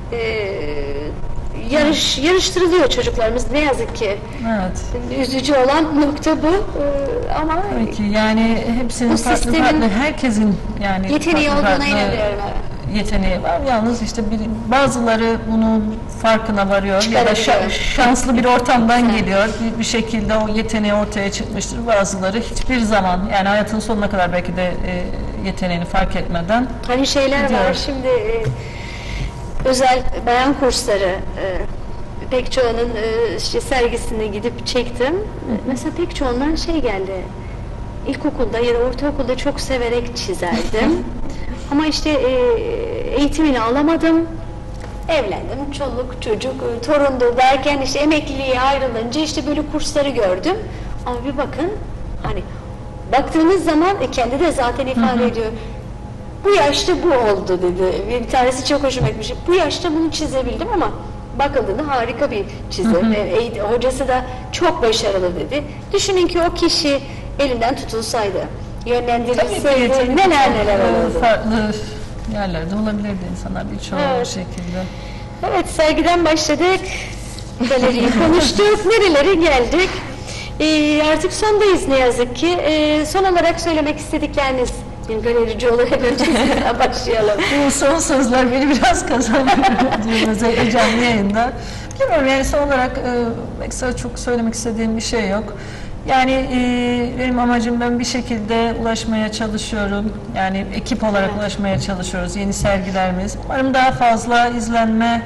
yarıştırılıyor çocuklarımız ne yazık ki. Evet. Üzücü olan nokta bu. Ama tabii ki yani hepsinin farklı, herkesin yani yeteneği olduğuna inanıyorum. Yeteneği var. Yalnız işte bazıları bunun farkına varıyor ya da şanslı bir ortamdan geliyor. Bir şekilde o yeteneği ortaya çıkmıştır. Bazıları hiçbir zaman, yani hayatın sonuna kadar belki de yeteneğini fark etmeden hani şeyler gidiyor. Var şimdi özel bayan kursları, pek çoğunun sergisine gidip çektim. Mesela pek çoğundan geldi. İlkokulda ya da ortaokulda çok severek çizerdim. Ama işte eğitimini alamadım. Evlendim, çoluk, çocuk, torundu derken işte emekliliğe ayrılınca işte böyle kursları gördüm. Ama bir bakın, hani baktığınız zaman kendi de zaten ifade ediyor. Bu yaşta bu oldu dedi. Bir tanesi çok hoşuma gitmiş. Bu yaşta bunu çizebildim ama bakıldığında harika bir çizim. Hocası da çok başarılı dedi. Düşünün ki o kişi elinden tutulsaydı yönlendirilseydi neler olurdu. Farklı yerlerde olabilirdi insanlar birçok şekilde. Evet, sergiden başladık, galeriyi konuştuk, nerelere geldik. Artık sondayız ne yazık ki. Son olarak söylemek istedikleriniz, bir galerici olarak önce sizden başlayalım. Bu son sözler beni biraz kazandırıyor özellikle canlı yayında. Bilmiyorum yani son olarak ekstra çok söylemek istediğim bir şey yok. Yani benim amacım, ben bir şekilde ulaşmaya çalışıyorum. Yani ekip olarak ulaşmaya çalışıyoruz. Yeni sergilerimiz. Umarım daha fazla izlenme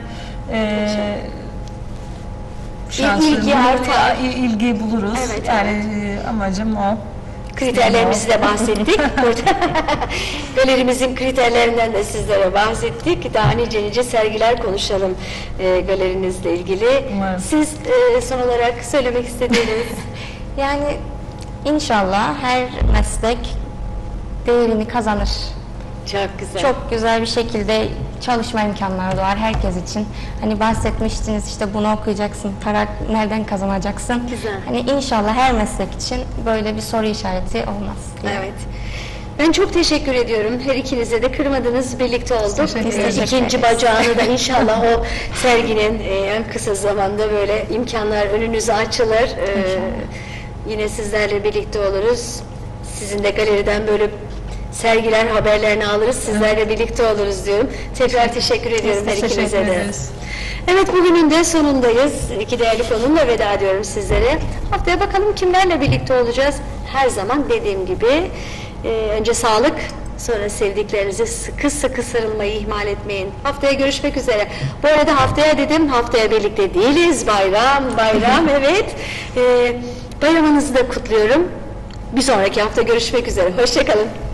ilgi artar. İlgi buluruz. Evet, yani amacım o. Kriterlerimizi de bahsettik. Galerimizin kriterlerinden de sizlere bahsettik. Daha nice sergiler konuşalım galerinizle ilgili. Umarım. Siz son olarak söylemek istediğiniz? Yani inşallah her meslek değerini kazanır. Çok güzel. Çok güzel bir şekilde çalışma imkanları doğar herkes için. Hani bahsetmiştiniz işte bunu okuyacaksın, para nereden kazanacaksın? Güzel. Hani inşallah her meslek için böyle bir soru işareti olmaz diye. Evet. Ben çok teşekkür ediyorum. Her ikinize de kırmadınız, birlikte olduk. İkinci bacağını da inşallah o serginin en kısa zamanda böyle imkanlar önünüze açılır. Yine sizlerle birlikte oluruz. Sizin de galeriden böyle sergiler, haberlerini alırız. Sizlerle birlikte oluruz diyorum. Tekrar teşekkür ediyorum her ikinize de. Evet, bugünün de sonundayız. İki değerli konumla veda ediyorum sizlere. Haftaya bakalım kimlerle birlikte olacağız. Her zaman dediğim gibi önce sağlık, sonra sevdiklerinize sıkı sıkı sarılmayı ihmal etmeyin. Haftaya görüşmek üzere. Bu arada haftaya dedim, haftaya birlikte değiliz. Bayram evet. Bayramınızı da kutluyorum. Bir sonraki hafta görüşmek üzere. Hoşça kalın.